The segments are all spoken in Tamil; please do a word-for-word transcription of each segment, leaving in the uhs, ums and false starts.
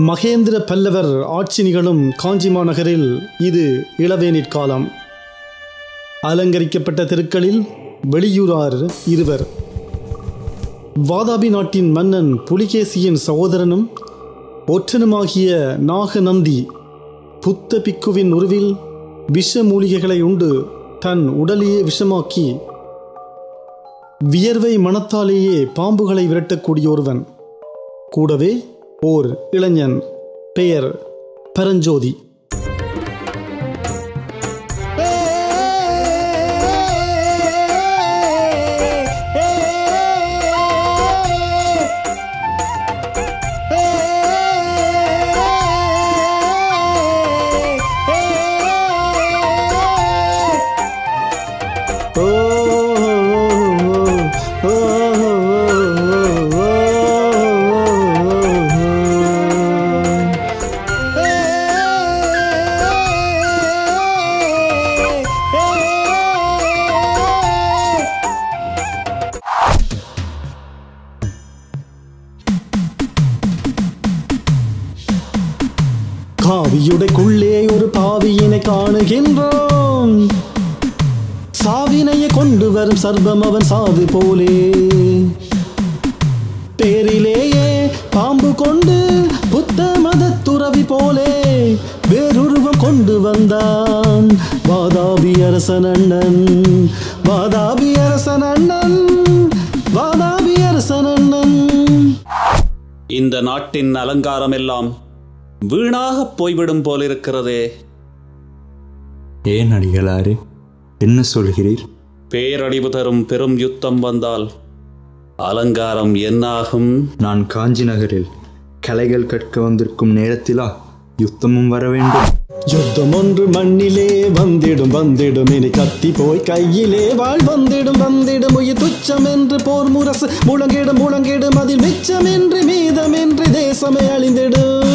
மகேந்திர பல்லவர் ஆட்சி நிகழும் காஞ்சி மாநகரில் இது இளவேனிற் காலம். அலங்கரிக்கப்பட்ட தெருக்களில் வெளியூரார் இருவர். வாதாபி நாட்டின் மன்னன் புலிகேசியின் சகோதரனும் ஒற்றனுமாகிய நாகநந்தி புத்த பிக்குவின் உருவில் விஷ மூலிகைகளை உண்டு தன் உடலையே விஷமாக்கி வியர்வை மனத்தாலேயே பாம்புகளை விரட்டக்கூடிய ஒருவன். கூடவே ஓர் இளைஞன், பெயர் பரஞ்சோதி. காவியுடைக்குள்ளே ஒரு பாவியினை காணுகின்றோம். சாவினையை கொண்டு வரும் சர்பம் அவன் சாது போலே. பேரிலேயே பாம்பு கொண்டு புத்த மத துறவி போலே வேறுருவம் கொண்டு வந்தான் வாதாபி அரசன் அண்ணன். வாதாபி அரசன் அண்ணன். வாதாபி அரசன் அண்ணன். இந்த நாட்டின் அலங்காரம் எல்லாம் வீணாக போய்விடும் போலிருக்கிறதே. ஏன் அடிகளாரே, என்ன சொல்கிறீர்? பேரழிவு தரும் பெரும் யுத்தம் வந்தால் அலங்காரம் என்னாகும்? நான் காஞ்சி நகரில் கலைகள் கற்க வந்திருக்கும் நேரத்திலா யுத்தமும் வர வேண்டும்? யுத்தம் ஒன்று மண்ணிலே வந்திடும் வந்திடும் இனி கத்தி போய் கையிலே வாழ் வந்திடும் வந்திடும் உயிர் துச்சம் என்று போர் முரசு முழங்கிடும் முழங்கிடும் அதில் மிச்சம் என்று மீதம் என்று தேசமே அழிந்திடும்.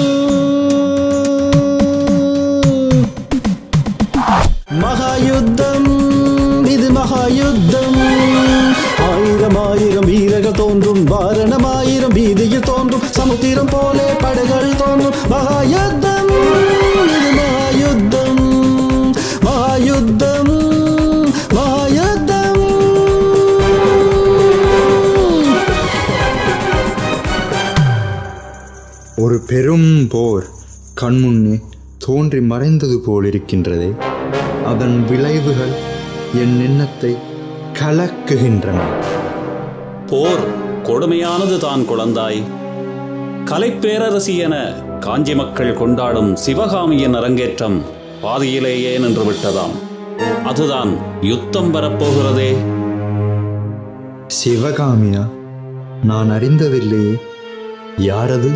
மகாயுத்தம் இது மகாயுத்தம். ஆயிரம் ஆயிரம் வீரர்கள் தோன்றும், வாரணம் ஆயிரம் வீதியில் தோன்றும், சமுத்திரம் போலே படைகள் தோன்றும். மகாயுத்தம் இது மகாயுத்தம். மகாயுத்தம் மகாயுத்தம். ஒரு பெரும் போர் கண்முன்னே தோன்றி மறைந்தது போலிருக்கின்றதே. அதன் விளைவுகள் என் எண்ணத்தை கலக்குகின்றன. போர் கொடுமையானது தான் குழந்தாய். கலைப்பேரரசி என காஞ்சி மக்கள் கொண்டாடும் சிவகாமியின் அரங்கேற்றம் பாதியிலேயே நின்று விட்டதாம். அதுதான் யுத்தம் வரப்போகிறதே. சிவகாமியா? நான் அறிந்ததில்லையே. யாரது?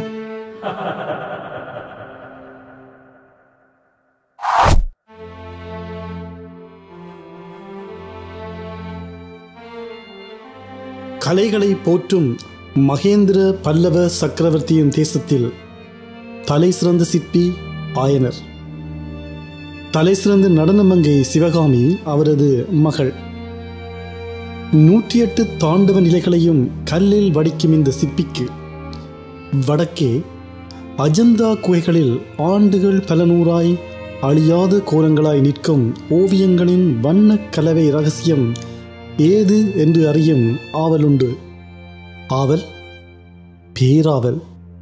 கலைகளை போற்றும் மகேந்திர பல்லவ சக்கரவர்த்தியின் தேசத்தில் தலை சிறந்த சிற்பி ஆயனர். தலை சிறந்த நடனமங்கை சிவகாமி அவரது மகள். நூற்றி எட்டு தாண்டவ நிலைகளையும் கல்லில் வடிக்கும் இந்த சிற்பிக்கு வடக்கே அஜந்தா குகைகளில் ஆண்டுகள் பல நூறாய் அழியாத கோலங்களாய் நிற்கும் ஓவியங்களின் வண்ண கலவை ரகசியம் ஏது என்று அறியும் ஆவலுண்டு. ஆவல், பேராவல்.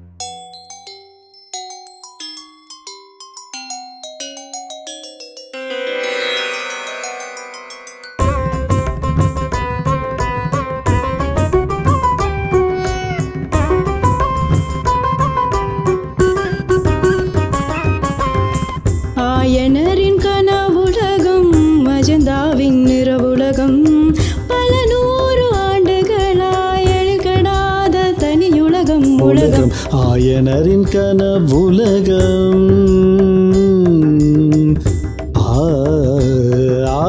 ஆயனரின் கனவுலகம், அஜந்தாவின் நிறவுலகம், பல நூறு ஆண்டுகளாய் எழில்கடாத தனியுலகம் உலகம். ஆயனரின் கனவுலகம். ஆ ஆ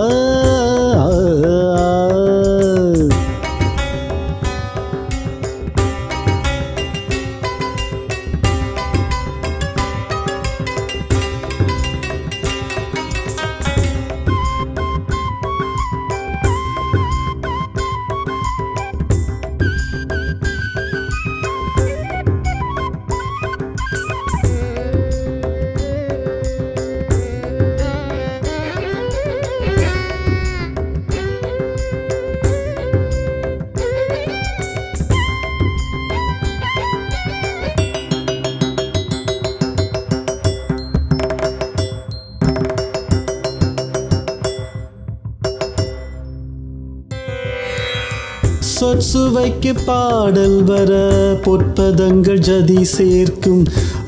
சொற்சுவைக்கு பாடல் வர பொற்பதங்கள் ஜதி சேர்க்கும்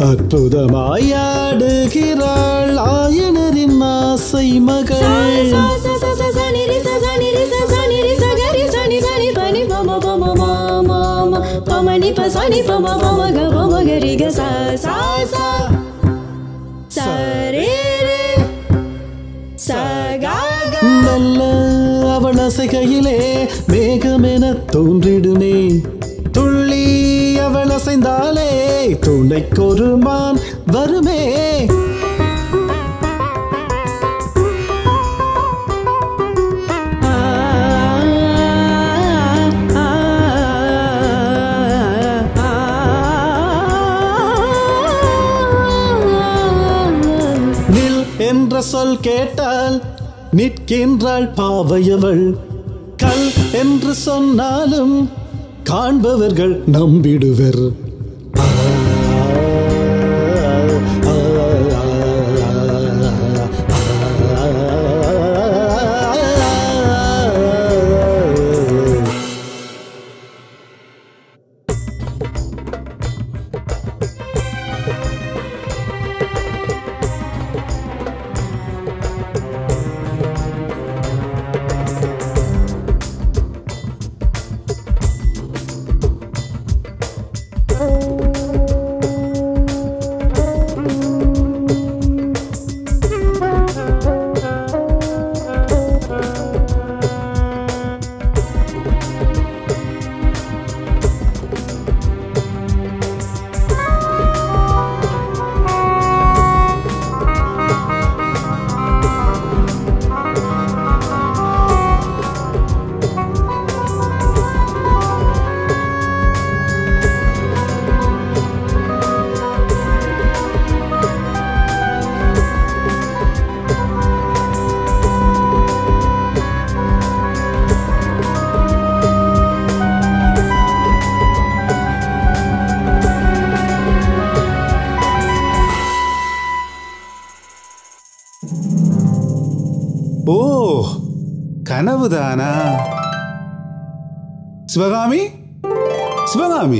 அற்புதமாயாடுகிறாள் ஆயனரின் ஆசை மகள். நல்ல அவள் அசைகையிலே மேகமென தோன்றிடுமே, துள்ளி அவள் அசைந்தாலே துணைக்கொரு மான் வருமே. நில் என்ற சொல் கேட்டால் நிற்கின்றாள் பாவையவள், கல் என்று சொன்னாலும் காண்பவர்கள் நம்பிடுவர். ஓ, கனவுதானா? சிவகாமி, சிவகாமி,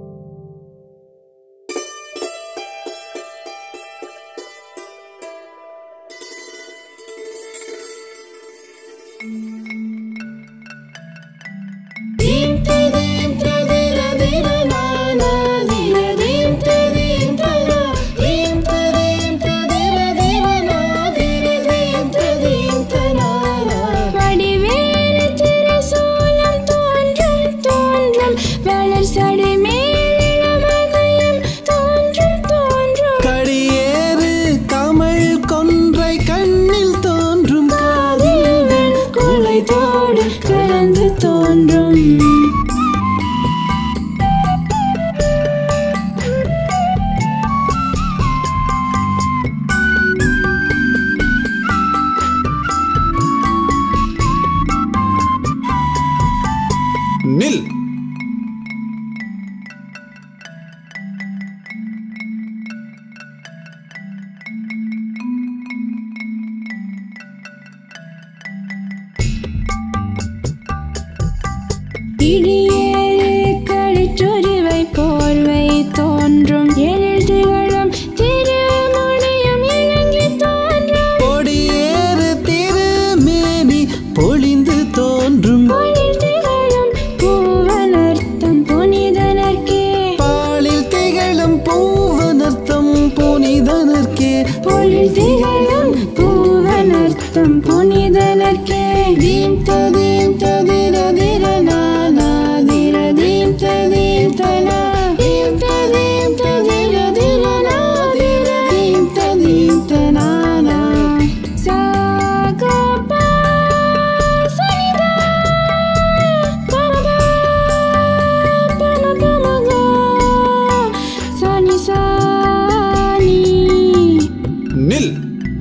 நில். இடியேறு கடிச்சொருவை போர்வை தோன்றும் எழுதுகளும் திருமுனையும் இறங்கி தோன்றும் பொடியேறு திருமேனி பொழிந்து தோன்றும் பொழில்திகளும் பூவனர்த்தம் புனிதனர்க்கே பாலில் திகழும் பூவனர்த்தம் புனிதனர்க்கே பொழில்திகளும் பூவனர்த்தம் புனிதனர்க்கே தீம் ததீம் ததிர திர நானா திர தீம் ததீம் தனா தீம் ததீம் ததிர திர நா திர தீம் ததீம் தனானா சாகபா சனிதா பமபா பமபமகா சனி சானி. நில்.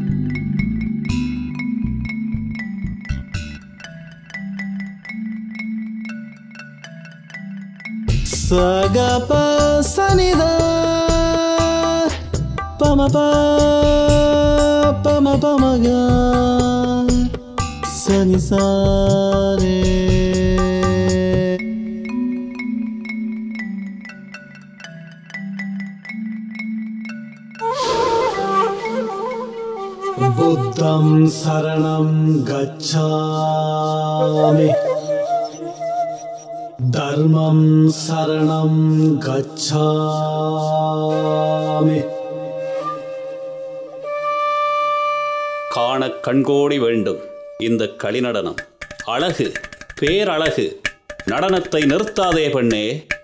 சகப சனிதா பமபா பமபமகா சனி சாரே. புத்தம் சரணம் கச்சாமி தர்மம் சரணம் கச்சாமி. காண கண்கோடி வேண்டும் இந்த களிநடனம். அழகு, பேரழகு. நடனத்தை நிறுத்தாதே பெண்ணே.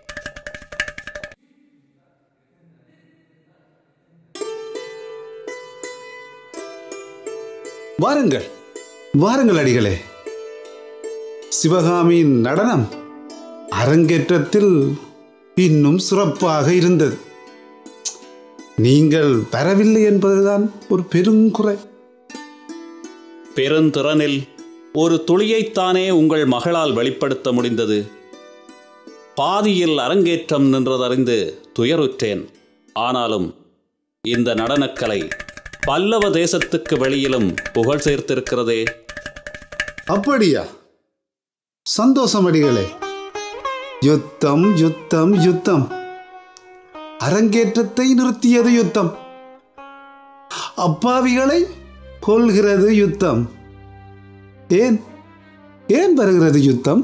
வாருங்கள் வாருங்கள் அடிகளே. சிவகாமியின் நடனம் அரங்கேற்றத்தில் இன்னும் சிறப்பாக இருந்தது. நீங்கள் வரவில்லை என்பதுதான் ஒரு பெருங்குறை. பெருந்திறனில் ஒரு துளியைத்தானே உங்கள் மகளால் வெளிப்படுத்த முடிந்தது. பாதியில் அரங்கேற்றம் நின்றதறிந்து துயருற்றேன். ஆனாலும் இந்த நடனக்கலை பல்லவ தேசத்துக்கு வெளியிலும் புகழ் சேர்த்திருக்கிறதே. அப்படியா? சந்தோஷம் அடிகளே. யுத்தம் யுத்தம் யுத்தம். அரங்கேற்றத்தை நிறுத்தியது யுத்தம். அப்பாவிகளை கொல்கிறது யுத்தம். ஏன் ஏன் வருகிறது யுத்தம்?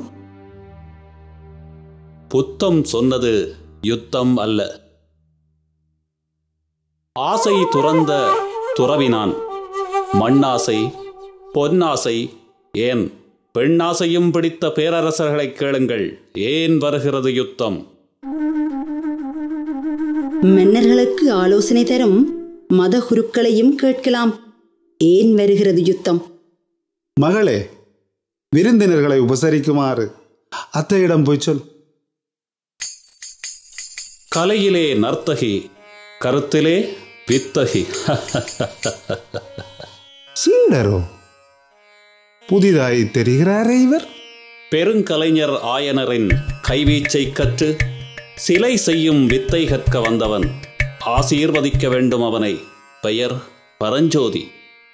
புத்தம் சொன்னது யுத்தம் அல்ல. ஆசை துறந்த துறவினான். மண்ணாசை, பொன்னாசை, ஏன் பெண்ணாசையும் பிடித்த பேரரசர்களை கேளுங்கள். ஏன் வருகிறது யுத்தம்? மன்னர்களுக்கு ஆலோசனை தரும் மதகுருக்களையும் கேட்கலாம். ஏன் வருகிறது யுத்தம்? மகளே, விருந்தினர்களை உபசரிக்குமாறு அத்தையிடம் போய் சொல். கலையிலே நர்த்தகி, கருத்திலே வித்தகி. சீடரோ? புதிதாய் தெரிகிறாரே இவர். பெருங்கலைஞர் ஆயனரின் கைவீச்சை கற்று சிலை செய்யும் வித்தை கற்க வந்தவன். ஆசீர்வதிக்க வேண்டும் அவனை. பெயர் பரஞ்சோதி.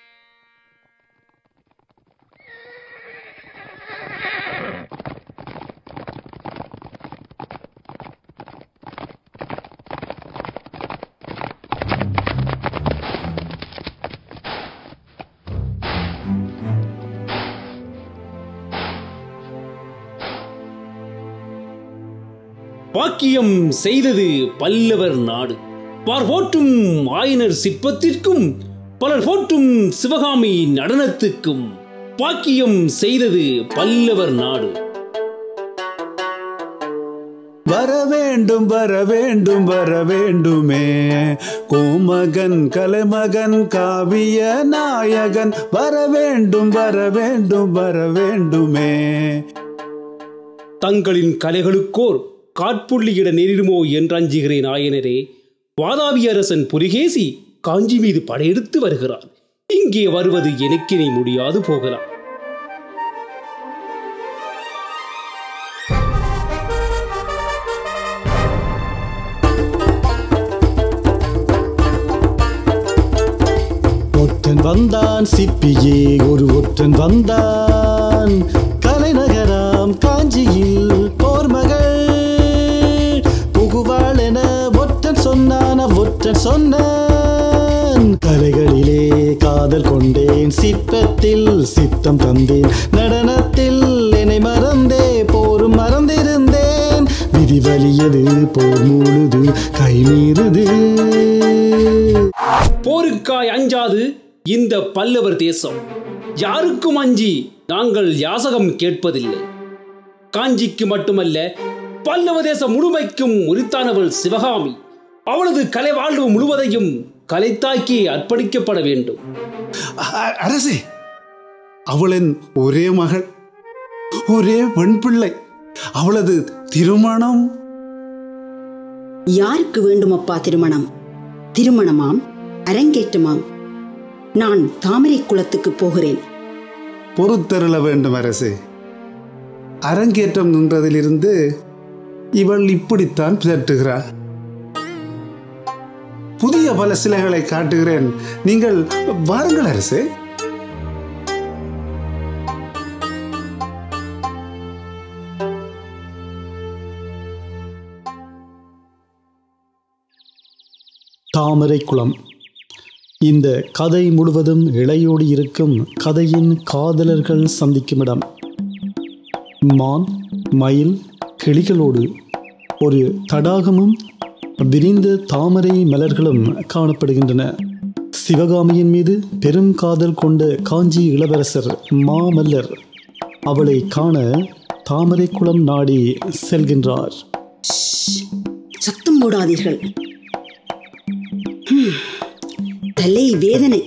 பாக்கியம் செய்தது பல்லவர் நாடு. பார் போற்றும் ஆயனர் சிற்பத்திற்கும் பலர் போற்றும் சிவகாமி நடனத்துக்கும் பாக்கியம் செய்தது பல்லவர் நாடு. வர வேண்டும் வர வேண்டும் வர வேண்டுமே கோமகன் கலைமகன் காவிய நாயகன். வர வேண்டும் வர வேண்டும் வர வேண்டுமே. தங்களின் கலைகளுக்கோர் காட்புள்ளியிட நேரிடுமோ என்று அஞ்சுகிறேன் ஆயனரே. வாதாபி அரசன் புலிகேசி காஞ்சி மீது படையெடுத்து வருகிறார். இங்கே வருவது எனக்கினை முடியாது போகலாம். ஒற்றன் வந்தான் சிப்பியே ஒரு ஒற்றன் வந்தான். கலைநகராம் காஞ்சியில் போர்மகள் புகுவாள் என ஒற்றன் சொன்னான். ஒற்றன் சொன்னான் கலைகளிலே காதல் கொண்டேன். சிற்பத்தில் சித்தம் தந்தேன். நடனத்தில் என்னை மறந்தே போரும் மறந்திருந்தேன். விதி வலியது போர் முழுது கை மீறுது. போருக்காய் அஞ்சாது இந்த பல்லவர் தேசம். யாருக்கும் அஞ்சி நாங்கள் யாசகம் கேட்பதில்லை. காஞ்சிக்கு மட்டுமல்ல பல்லவ தேசம் முழுமைக்கும் உரித்தானவள் சிவகாமி. அவளது கலை வாழ்வு முழுவதையும் கலைத்தாய்க்கு அர்ப்பணிக்கப்பட வேண்டும். அரசே, அவளின் ஒரே மகள், ஒரே பெண் பிள்ளை. அவளது திருமணம் யாருக்கு வேண்டுமப்பா திருமணம்? திருமணமாம், அரங்கேற்றமாம். நான் தாமரை குளத்துக்கு போகிறேன். பொறுத்தருள வேண்டும் அரசே. அரங்கேற்றம் நின்றதிலிருந்து இவள் இப்படித்தான் பிதற்றுகிறாள். புதிய பல சிலைகளை காட்டுகிறேன். நீங்கள் வாருங்கள் அரசே. தாமரை குளம் இந்த கதை முழுவதும் இழையோடி இருக்கும் கதையின் காதலர்கள் சந்திக்கும் இடம். மான், மயில், கிளிகளோடு ஒரு தடாகமும் விரிந்த தாமரை மலர்களும் காணப்படுகின்றன. சிவகாமியின் மீது பெரும் காதல் கொண்ட காஞ்சி இளவரசர் மாமல்லர் அவளை காண தாமரைக்குளம் நாடி செல்கின்றார். சத்தம் போடாதீர்கள், தலை வேதனை.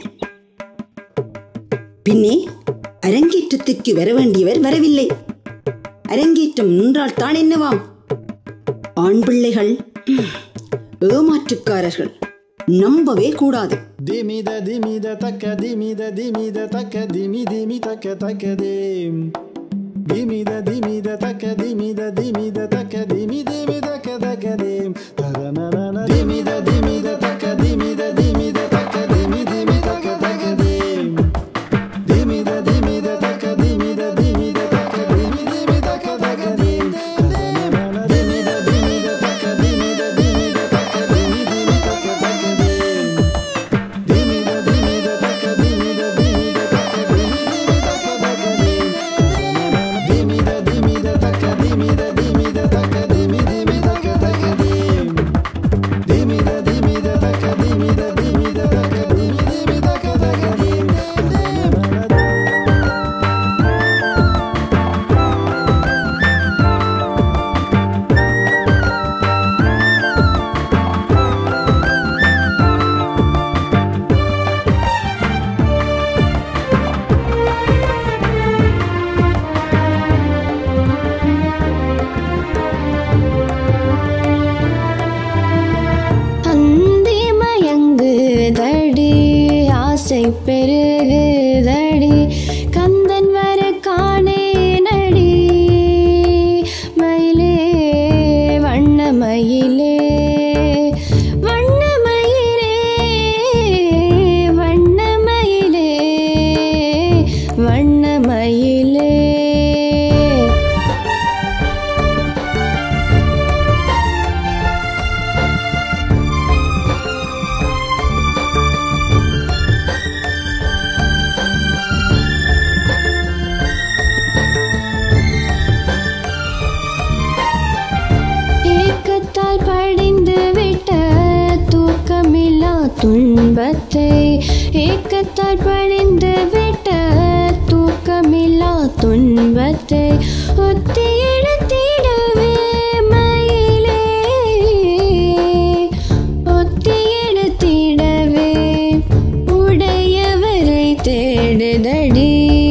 பின்னே அரங்கேற்றத்துக்கு வர வேண்டியவர் வரவில்லை. அரங்கேற்றம் நின்றால் தான் என்னவாம்? ஆண் பிள்ளைகள் ஏமாற்றுக்காரர்கள், நம்பவே கூடாது. திமித திமித தக்க திமித திமித தக்க திமி திமி தக்க தக்க தேம் திமித திமித தக்க திமித திமித தக்க திமி திமி தக்க தக்க தேம் தரனரன திமித திமித தக்க திமித திமித தக்க திமி திமி தக்க தக்க தேம் திமித திமித தக்க திமித திமித தக்க திமி திமி தக்க தக்க தேம் தரனரன திமித திமித தக்க திமித திமித தக்க திமி திமி தக்க தக்க தேம் திமித திமித தக்க திமித திமித தக்க திமி திமி தக்க தக்க தேம் திமித திமித தக்க திமித திமித தக்க திமி திமி தக்க தக்க தேம் திமித திமித தக்க திமித திமித தக்க திமி திமி தக்க தக்க தேம். அந்தி மயங்குதடி, ஆசை பெருகுதடி, கந்தன் வர காணேனடி. மயிலே வண்ண மயிலே வண்ண மயிலே வண்ண மயிலே வண்ண மயிலே. ஏக்கத்தால் படிந்து விட்ட தூக்கமில்லா துன்பத்தை, ஏக்கத்தால் படிந்து விட்ட தூக்கமில்லா துன்பத்தை ஒத்தி எடுத்திடவே மயிலே, ஒத்தி எடுத்திடவே உடையவரை தேடுதடி.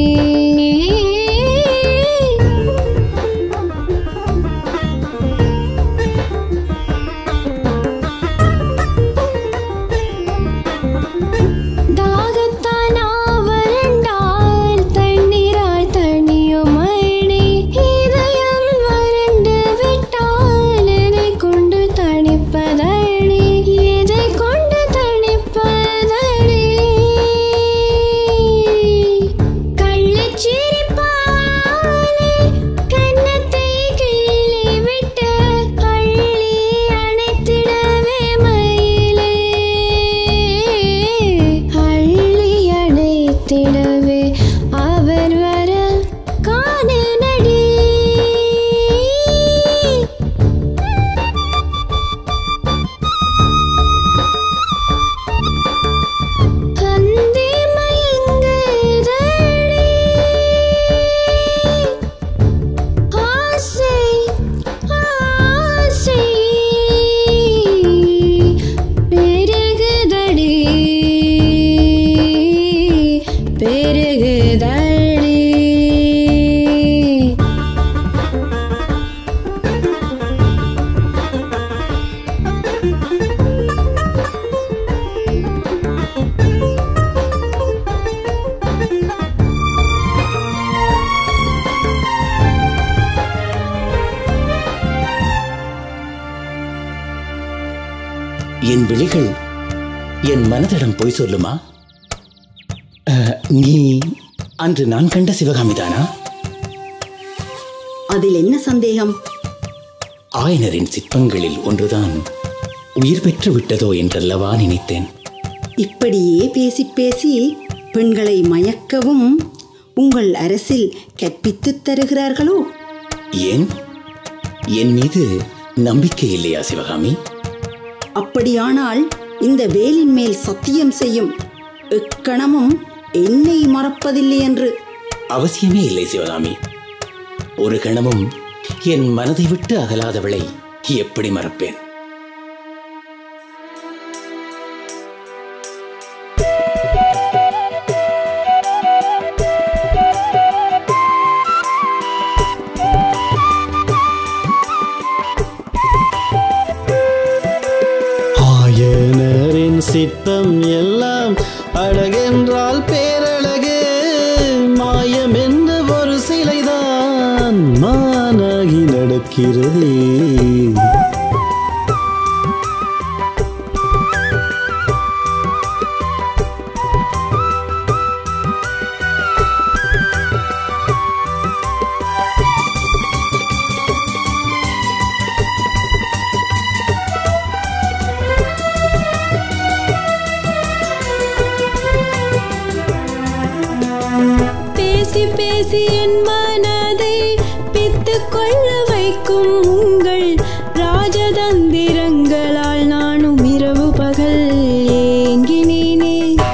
தாகத்தான் ஆவரண்டால் தண்ணீரால் தணியும் மழை, இதயம் வறண்டு விட்டால் எதை கொண்டு தணிப்பதடி, எதை கொண்டு தணிப்பதடி. கள்ளச்சிரிப்பாலே கன்னத்தை கிள்ளி விட்டு அள்ளி அணைத்திடவே மயிலே, அள்ளி அணைத்திடவே அவர் வர காணேனடி. அந்தி மயங்குதடி, ஆசை ஆசை பெருகுதடி பெருகுதடி. என் விழிகள் என் மனதிடம் பொய் சொல்லுமா? அஹ், நீ அன்று நான் கண்ட சிவகாமிதானா? அதில் என்ன சந்தேகம்? ஆயனரின் சிற்பங்களில் ஒன்றுதான் உயிர் பெற்று விட்டதோ என்றல்லவா நினைத்தேன். இப்படியே பேசி பேசி பெண்களை மயக்கவும் உங்கள் அரசில் கற்பித்துத் தருகிறார்களோ? ஏன், என் மீது நம்பிக்கை இல்லையா சிவகாமி? அப்படியானால் இந்த வேலின் மேல் சத்தியம் செய்யும், எக்கணமும் என்னை மறப்பதில்லை என்று. அவசியமே இல்லை சிவகாமி. ஒரு கணமும் என் மனதை விட்டு அகலாதவளை எப்படி மறப்பேன்? ஆயனரின் சித்தம் எல்லாம் அழகென்றால் பேரழகு, மாயம் என்ற ஒரு சிலைதான் மானாகி நடக்கிறது. பேசி பேசி என் மனதை பித்துக் கொள்ள வைக்கும் உங்கள் ராஜதந்திரங்களால் நானும் இரவு பகல் ஏங்கினேனே.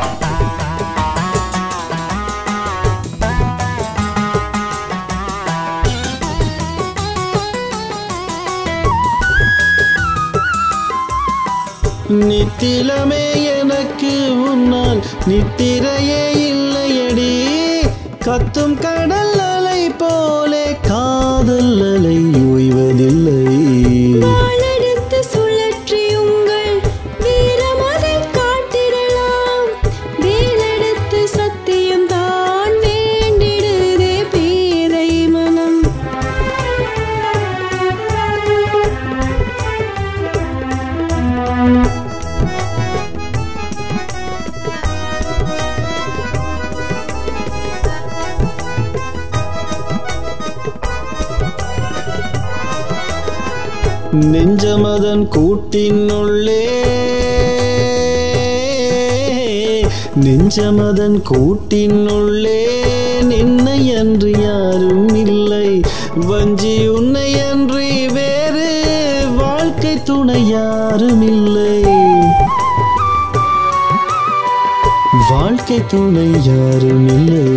நித்திலமே எனக்கு உன்னால் நித்திரையே இல்லையடி, கத்தும் கடல் அலை போலே காதல் அலை ஓய்வதில்லை. வாளெடுத்து சுழற்றி உங்கள் வீரமதை காட்டிடலாம், வேலெடுத்து சத்தியம் தான் வேண்டிடுதே பேதை மனம். நெஞ்சமதன் கூட்டினுள்ளே நெஞ்சமதன் கூட்டினுள்ளே நின்னை அன்று யாரும் இல்லை, வஞ்சி உன்னை அன்றி வேறு வாழ்க்கை துணை யாரும் இல்லை, வாழ்க்கை துணை யாரும் இல்லை.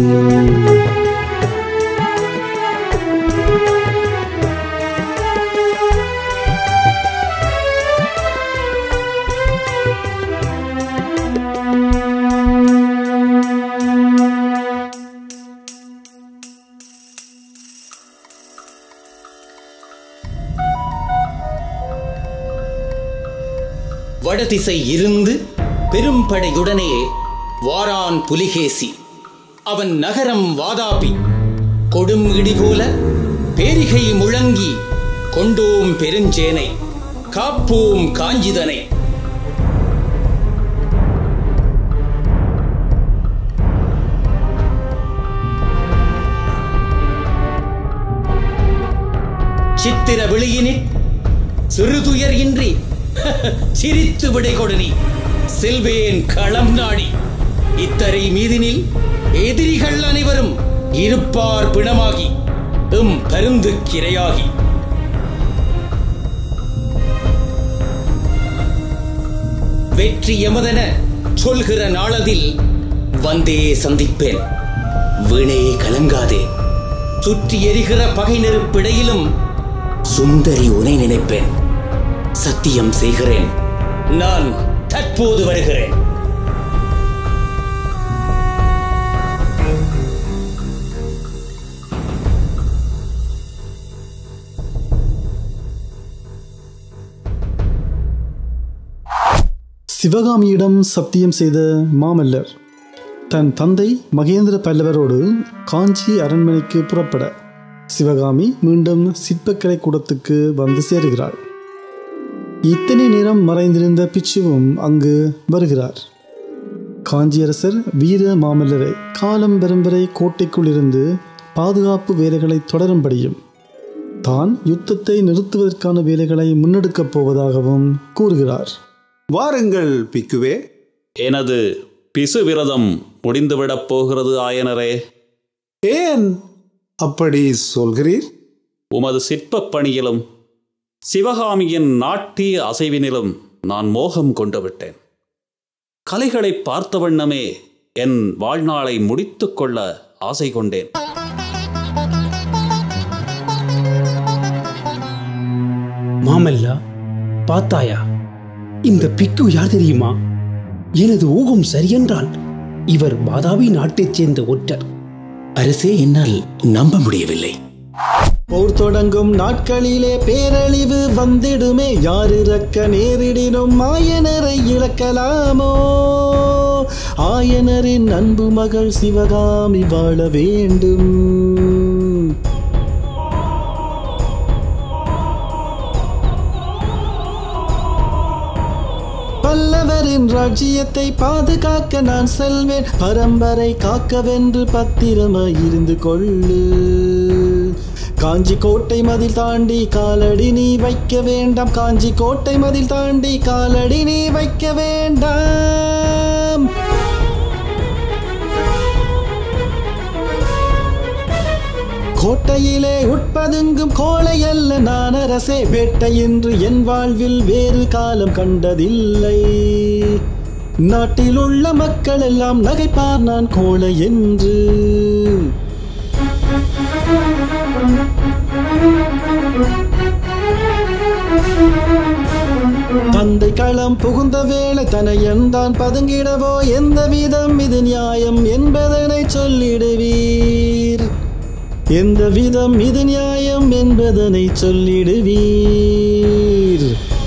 வடதிசை இருந்து பெரும்படையுடனே வாரான் புலிகேசி. அவன் நகரம் வாதாபி. கொடும் இடிபோல பேரிகை முழங்கி கொண்டோம் பெருஞ்சேனை, காப்போம் காஞ்சிதனை. சித்திர விழியினில் சிறுதுயர் இன்றி சிரித்து விடை கொடுனி, செல்வேன் களம் நாடி. இத்தரை மீதினில் எதிரிகள் அனைவரும் இருப்பார் பிணமாகி, எம் பருந்து கிரையாகி. வெற்றி எமதென சொல்கிற நாளதில் வந்தே சந்திப்பேன். வீணே கலங்காதே, சுற்றி எரிகிற பகை நெருப்பிடையிலும் சுந்தரி உனை நினைப்பேன். சத்தியம் செய்கிறேன், நான் தற்போது வருகிறேன். சிவகாமியிடம் சத்தியம் செய்த மாமல்லர் தன் தந்தை மகேந்திர பல்லவரோடு காஞ்சி அரண்மனைக்கு புறப்பட சிவகாமி மீண்டும் சிற்பக்கலை கூடத்துக்கு வந்து சேருகிறாள். இத்தனை நேரம் மறைந்திருந்த பிச்சுவும் அங்கு வருகிறார். காஞ்சியரசர் வீர மாமல்லரை காலம் வரும் வரை கோட்டைக்குள் இருந்து பாதுகாப்பு வேலைகளை தொடரும்படியும் தான் யுத்தத்தை நிறுத்துவதற்கான வேலைகளை முன்னெடுக்கப் போவதாகவும் கூறுகிறார். வாருங்கள் பிக்குவே, எனது பிசு விரதம் முடிந்துவிடப் போகிறது ஆயனரே. ஏன் அப்படி சொல்கிறீர்? உமது சிற்பப் பணியிலும் சிவகாமியின் நாட்டிய அசைவினிலும் நான் மோகம் கொண்டு விட்டேன். கலைகளை பார்த்த வண்ணமே என் வாழ்நாளை முடித்துக் கொள்ள ஆசை கொண்டேன். மாமல்லா, பார்த்தாயா? இந்த பிக்கு யார் தெரியுமா? எனது ஊகம் சரியென்றால் இவர் வாதாபி நாட்டைச் சேர்ந்த ஒற்றர். அரசே, என்னால் நம்ப முடியவில்லை. போர் தொடங்கும் நாட்களிலே பேரழிவு வந்திடுமே, யார் இறக்க நேரிடினும் ஆயனரை இழக்கலாமோ? ஆயனரின் அன்பு மகள் சிவகாமி வாழ வேண்டும். பல்லவரின் ராஜ்யத்தை பாதுகாக்க நான் செல்வேன். பரம்பரை காக்கவென்று பத்திரமாய் இருந்து கொள்ளு. காஞ்சி கோட்டை மதில் தாண்டி காலடி நீ வைக்க வேண்டாம். காஞ்சி கோட்டை மதில் தாண்டி காலடி நீ வைக்க வேண்டாம். கோட்டையிலே உட்பதுங்கும் கோளை அல்ல நான் அரசே. வேட்டையின்று என் வாழ்வில் வேறு காலம் கண்டதில்லை. நாட்டில் உள்ள மக்கள் எல்லாம் நகைப்பார் நான் கோளை என்று. தந்தை களம் புகுந்த வேளை தனையன் தான் பதுங்கிடவோ, எந்த விதம் இது நியாயம் என்பதனை சொல்லிடுவீர். எந்த விதம் இது நியாயம் என்பதனை சொல்லிடுவீர்.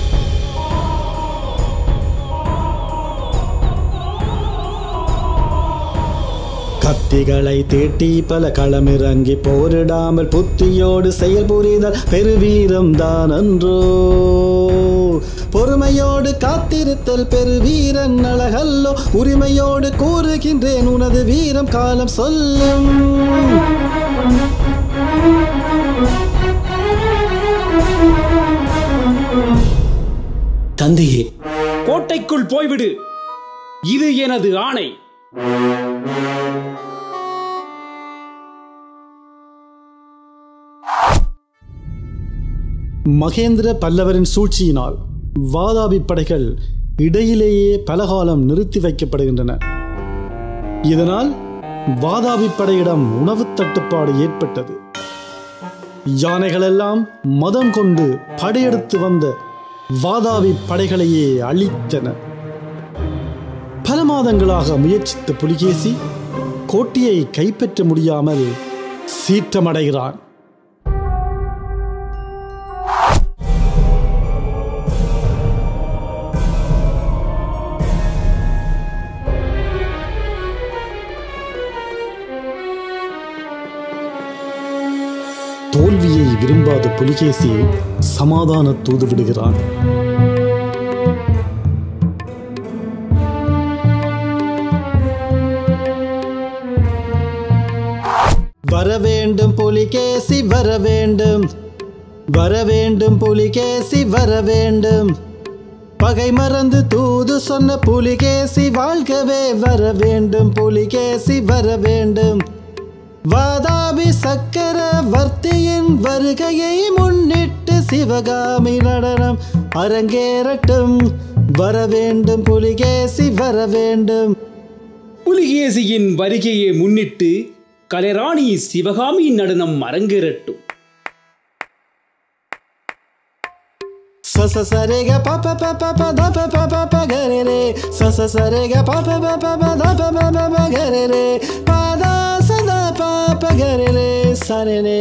கத்திகளை தீட்டி பல களமிறங்கி போரிடாமல் புத்தியோடு செயல் புரிதல் பெருவீரம் தான் அன்றோ? பொறுமையோடு காத்திருத்தல் பெருவீரன் அழகல்லோ? உரிமையோடு கூறுகின்றேன் உனது வீரம் காலம் சொல்லும். தந்தையே, கோட்டைக்குள் போய்விடு. இது எனது ஆணை. மகேந்திர பல்லவரின் சூழ்ச்சியினால் வாதாபி படைகள் இடையிலேயே பலகாலம் நிறுத்தி வைக்கப்படுகின்றன. இதனால் வாதாபி படையிடம் உணவு தட்டுப்பாடு ஏற்பட்டது. யானைகளெல்லாம் மதம் கொண்டு படையெடுத்து வந்த வாதாபி படைகளையே அழித்தன. பல மாதங்களாக முயற்சித்த புலிகேசி கோட்டையை கைப்பற்ற முடியாமல் சீற்றமடைகிறான். தோல்வியை விரும்பாத புலிகேசி சமாதான தூது விடுகிறான். வரவேண்டும் புலிகேசி வரவேண்டும், வரவேண்டும் புலிகேசி வரவேண்டும். பகை மறந்து தூது சொன்ன புலிகேசி வாழ்கவே வரவேண்டும் புலிகேசி வரவேண்டும். வாதாபி சக்கரவர்த்தியின் வருகையை முன்னிட்டு சிவகாமி நடனம் அரங்கேறட்டும். வரவேண்டும் புலிகேசி வரவேண்டும். புலிகேசியின் வருகையை முன்னிட்டு கலைராணி சிவகாமியின் நடனம் அரங்கேறட்டும். சச சரிக பப பப பத பப பப கரரே, சச சரிக பப பப பத பப பப கரரே, பத சத பப கரரே சரரே.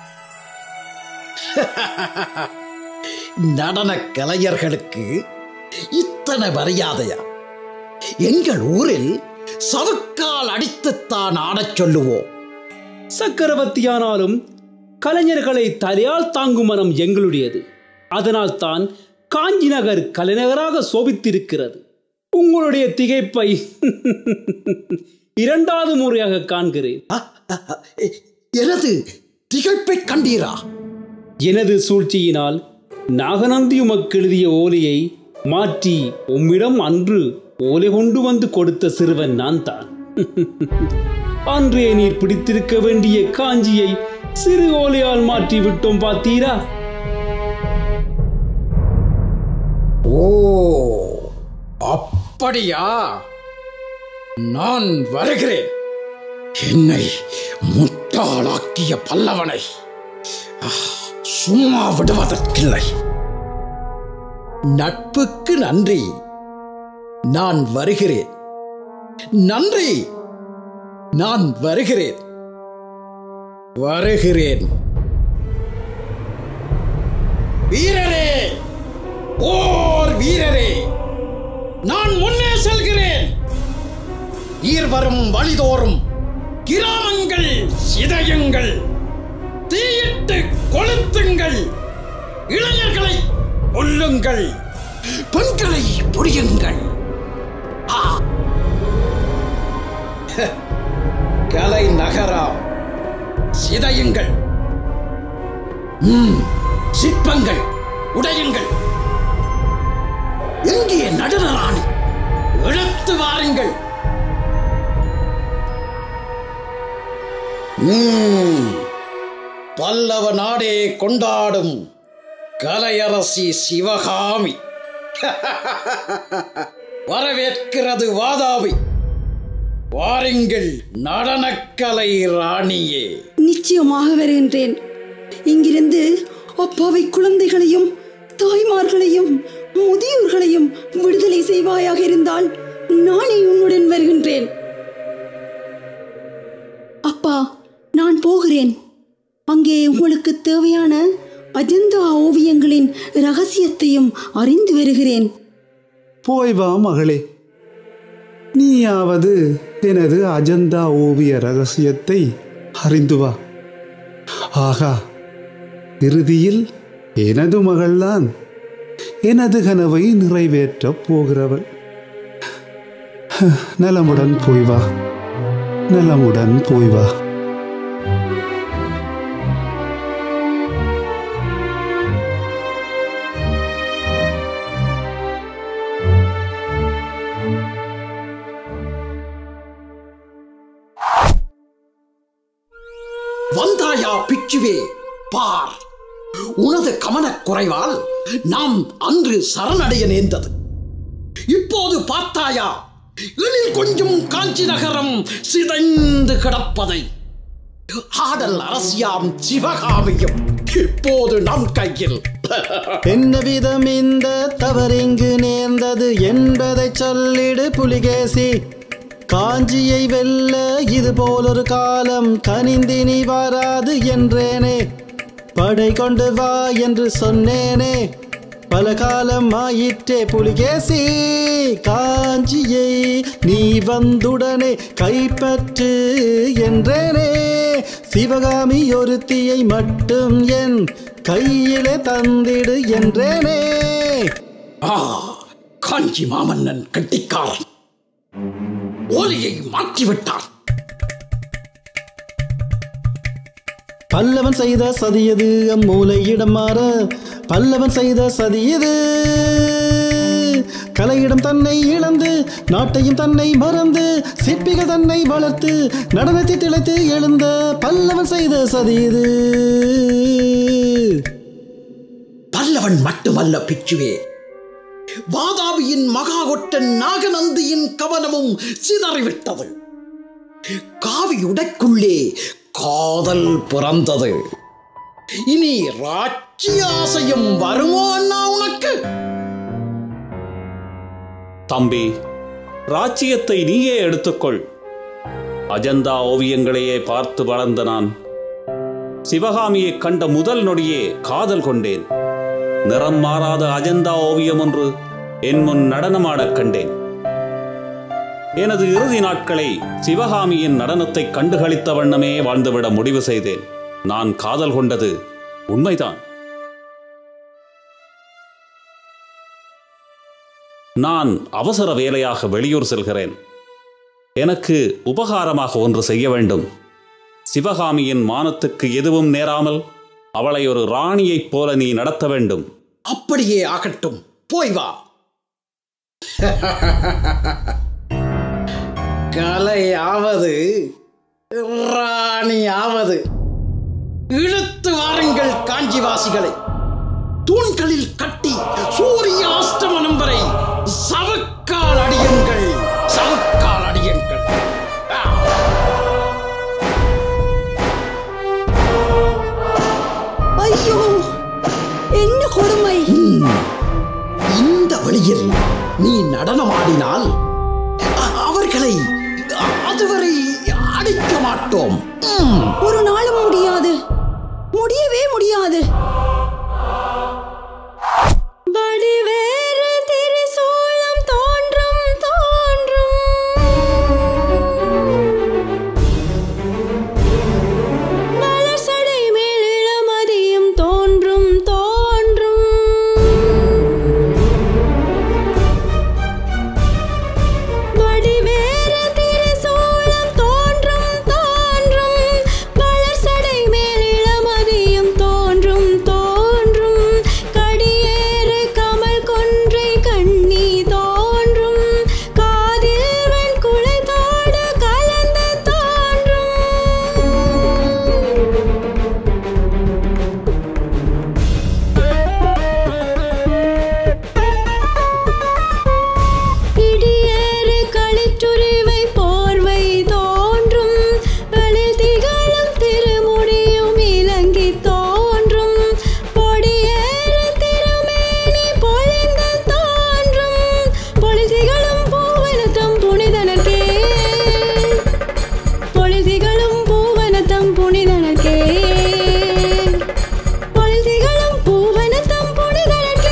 நடன கலைஞர்களுக்கு இத்தனை மரியாதையா? எங்கள் ஊரில் சவுக்கால் அடித்துத்தான் ஆடச் சொல்லுவோம். சக்கரவர்த்தியானாலும் கலைஞர்களை தலையால் தாங்கும் மனம் எங்களுடையது. அதனால் தான் காஞ்சி நகர் கலைநகராக சோபித்திருக்கிறது. உங்களுடைய திகைப்பை இரண்டாவது முறையாக காண்கிறேன். எனது திகைப்பை கண்டீரா? எனது சூழ்ச்சியினால் நாகநந்தி உமக்கு எழுதிய ஓலையை மாற்றி உம்மிடம் அன்று ஓலை கொண்டு வந்து கொடுத்த சிறுவன் நான் தான். அன்றே நீர் பிடித்திருக்க வேண்டிய காஞ்சியை சிறு ஓலையால் மாற்றி விட்டோம் பார்த்தீரா? ஓ, அப்படியா? நான் வருகிறேன். என்னை முட்டாளாக்கிய பல்லவனை சும்மா விடுவதற்கில்லை. நட்புக்கு நன்றி. நான் வருகிறேன். நன்றி. நான் வருகிறேன். வருகிறேன். வீரரே, ஓர் வீரரே, நான் முன்னே செல்கிறேன். நீர் வரும் வழிதோறும் கிராமங்கள் சிதையுங்கள், தீயிட்டு கொளுத்துங்கள், இளைஞர்களை கொல்லுங்கள், பெண்களை புரியுங்கள். கலை நகரா சிதையுங்கள், சிற்பங்கள் உடையுங்கள். எங்கே நடனராணி? இழுத்து வாருங்கள். பல்லவ நாடே கொண்டாடும் கலையரசி சிவகாமி வரவேற்கிறது வாதாபி. வாருங்கள் நடனக்கலை ராணியே. நிச்சயமாக வருகின்றேன். இங்கிருந்து அப்பாவை குழந்தைகளையும் தாய்மார்களையும் முதியோர்களையும் விடுதலை செய்வாயாக இருந்தால் நானே உன்னுடன் வருகின்றேன். அப்பா, நான் போகிறேன். அங்கே உங்களுக்கு தேவையான அஜந்தா ஓவியங்களின் ரகசியத்தையும் அறிந்து வருகிறேன். போய் வா மகளே. நீயாவது எனது அஜந்தா ஓவிய ரகசியத்தை அறிந்து வா. ஆகா, இறுதியில் எனது மகள்தான் எனது கனவை நிறைவேற்றப் போகிறவள். நலமுடன் போய் வா, நலமுடன் போய் வா. வந்தாயா பிச்சுவே? பார், உனது கவனக் குறைவால் நாம் அன்று சரணடைய நேர்ந்தது. இப்போது பார்த்தாயா எழில் கொஞ்சம் காஞ்சி நகரம் சிதைந்து கிடப்பதை? ஆடல் அரசியாம் சிவகாமியும் இப்போது நம் கையில். என்ன விதம் இந்த தவறிங்கு நேர்ந்தது என்பதை சொல்லிடு புலிகேசி. காஞ்சியை வெல்ல இது போலொரு காலம் கனிந்தினி வராது என்றேனே. படை கொண்டு வா என்று சொன்னேனே, பல காலம் ஆயிற்றே புலிகேசி. காஞ்சியை நீ வந்துடனே கைப்பற்று என்றேனே. சிவகாமி ஒருத்தியை மட்டும் என் கையிலே தந்திடு என்றேனே. ஆ, காஞ்சி மாமன்னன் கட்டிக்காரன் ஓலையை மாற்றிவிட்டான். பல்லவன் செய்த சதியது அம்மூலையிடம் மாற. பல்லவன் செய்த சதியது கலையிடம் தன்னை இழந்து நாட்டையும் தன்னை மறந்து சிற்பிகள் தன்னை வளர்த்து நடனத்தை திளைத்து எழுந்த பல்லவன் செய்த சதியது. பல்லவன் மட்டுமல்ல பிச்சுவே, வாதாபியின் மகா ஒற்றன் நாகநந்தியின் கவனமும் சிதறிவிட்டது. காவி உடைக்குள்ளே காதல் பிறந்தது. இனி ராஜ்ய ஆசையும் வருமோ அண்ணா உனக்கு? தம்பி, ராஜ்யத்தை நீயே எடுத்துக்கொள். அஜந்தா ஓவியங்களையே பார்த்து வளர்ந்த நான் சிவகாமியை கண்ட முதல் நொடியே காதல் கொண்டேன். நிறம் மாறாத அஜந்தா ஓவியம் ஒன்று என் முன் நடனமாடக் கண்டேன். எனது இறுதி நாட்களை சிவகாமியின் நடனத்தை கண்டுகளித்த வண்ணமே வாழ்ந்துவிட முடிவு செய்தேன். நான் காதல் கொண்டது உண்மைதான். நான் அவசர வேலையாக வெளியூர் செல்கிறேன். எனக்கு உபகாரமாக ஒன்று செய்ய வேண்டும். சிவகாமியின் மானத்துக்கு எதுவும் நேராமல் அவளை ஒரு ராணியைப் போல நீ நடத்த வேண்டும். அப்படியே ஆகட்டும், போய் வா. கலையாவது ராணியாவது இழுத்து வாருங்கள் காஞ்சிவாசிகளை. தூண்களில் கட்டி சூரிய அஸ்தமனம் வரை சவுக்கால் அடியுங்கள், சவுக்கால் அடியுங்கள். ஐயோ, என்ன கொடுமை! இந்த வழியில் நீ நடனமாடினால் அவர்களை அதுவரை அடிக்க மாட்டோம். ஒரு நாளும் முடியாது, முடியவே முடியாது. வடிவேறு திரிசூலம் தோன்றும் தோன்றும், மலர்சடை மேல் இளமதியும் தோன்றும் தோன்றும், வடிவேறு திரிசூலம் தோன்றும் தோன்றும், மலர்சடை மேல் இளமதியும் தோன்றும் தோன்றும், கடியேறு கமல் கொன்றை கண்ணி தோன்றும், காதில் வெண்குழைத்தோடு கலந்து தோன்றும். இடியேறு களிற்றுரிவை போர்வை தோன்றும், வெளில் திகழும் திருமுடியும் இலங்கி தோன்றும், பொடியேறு திருமேனி பொழிந்து தோன்றும், பொழில் திகழும் பூவனத்தம் புனிதனர்க்கே, பொழில் திகழும் பூவனத்தம் புனிதனர்க்கே, பொழில் திகழும் பூவனத்தம் புனிதனர்க்கே.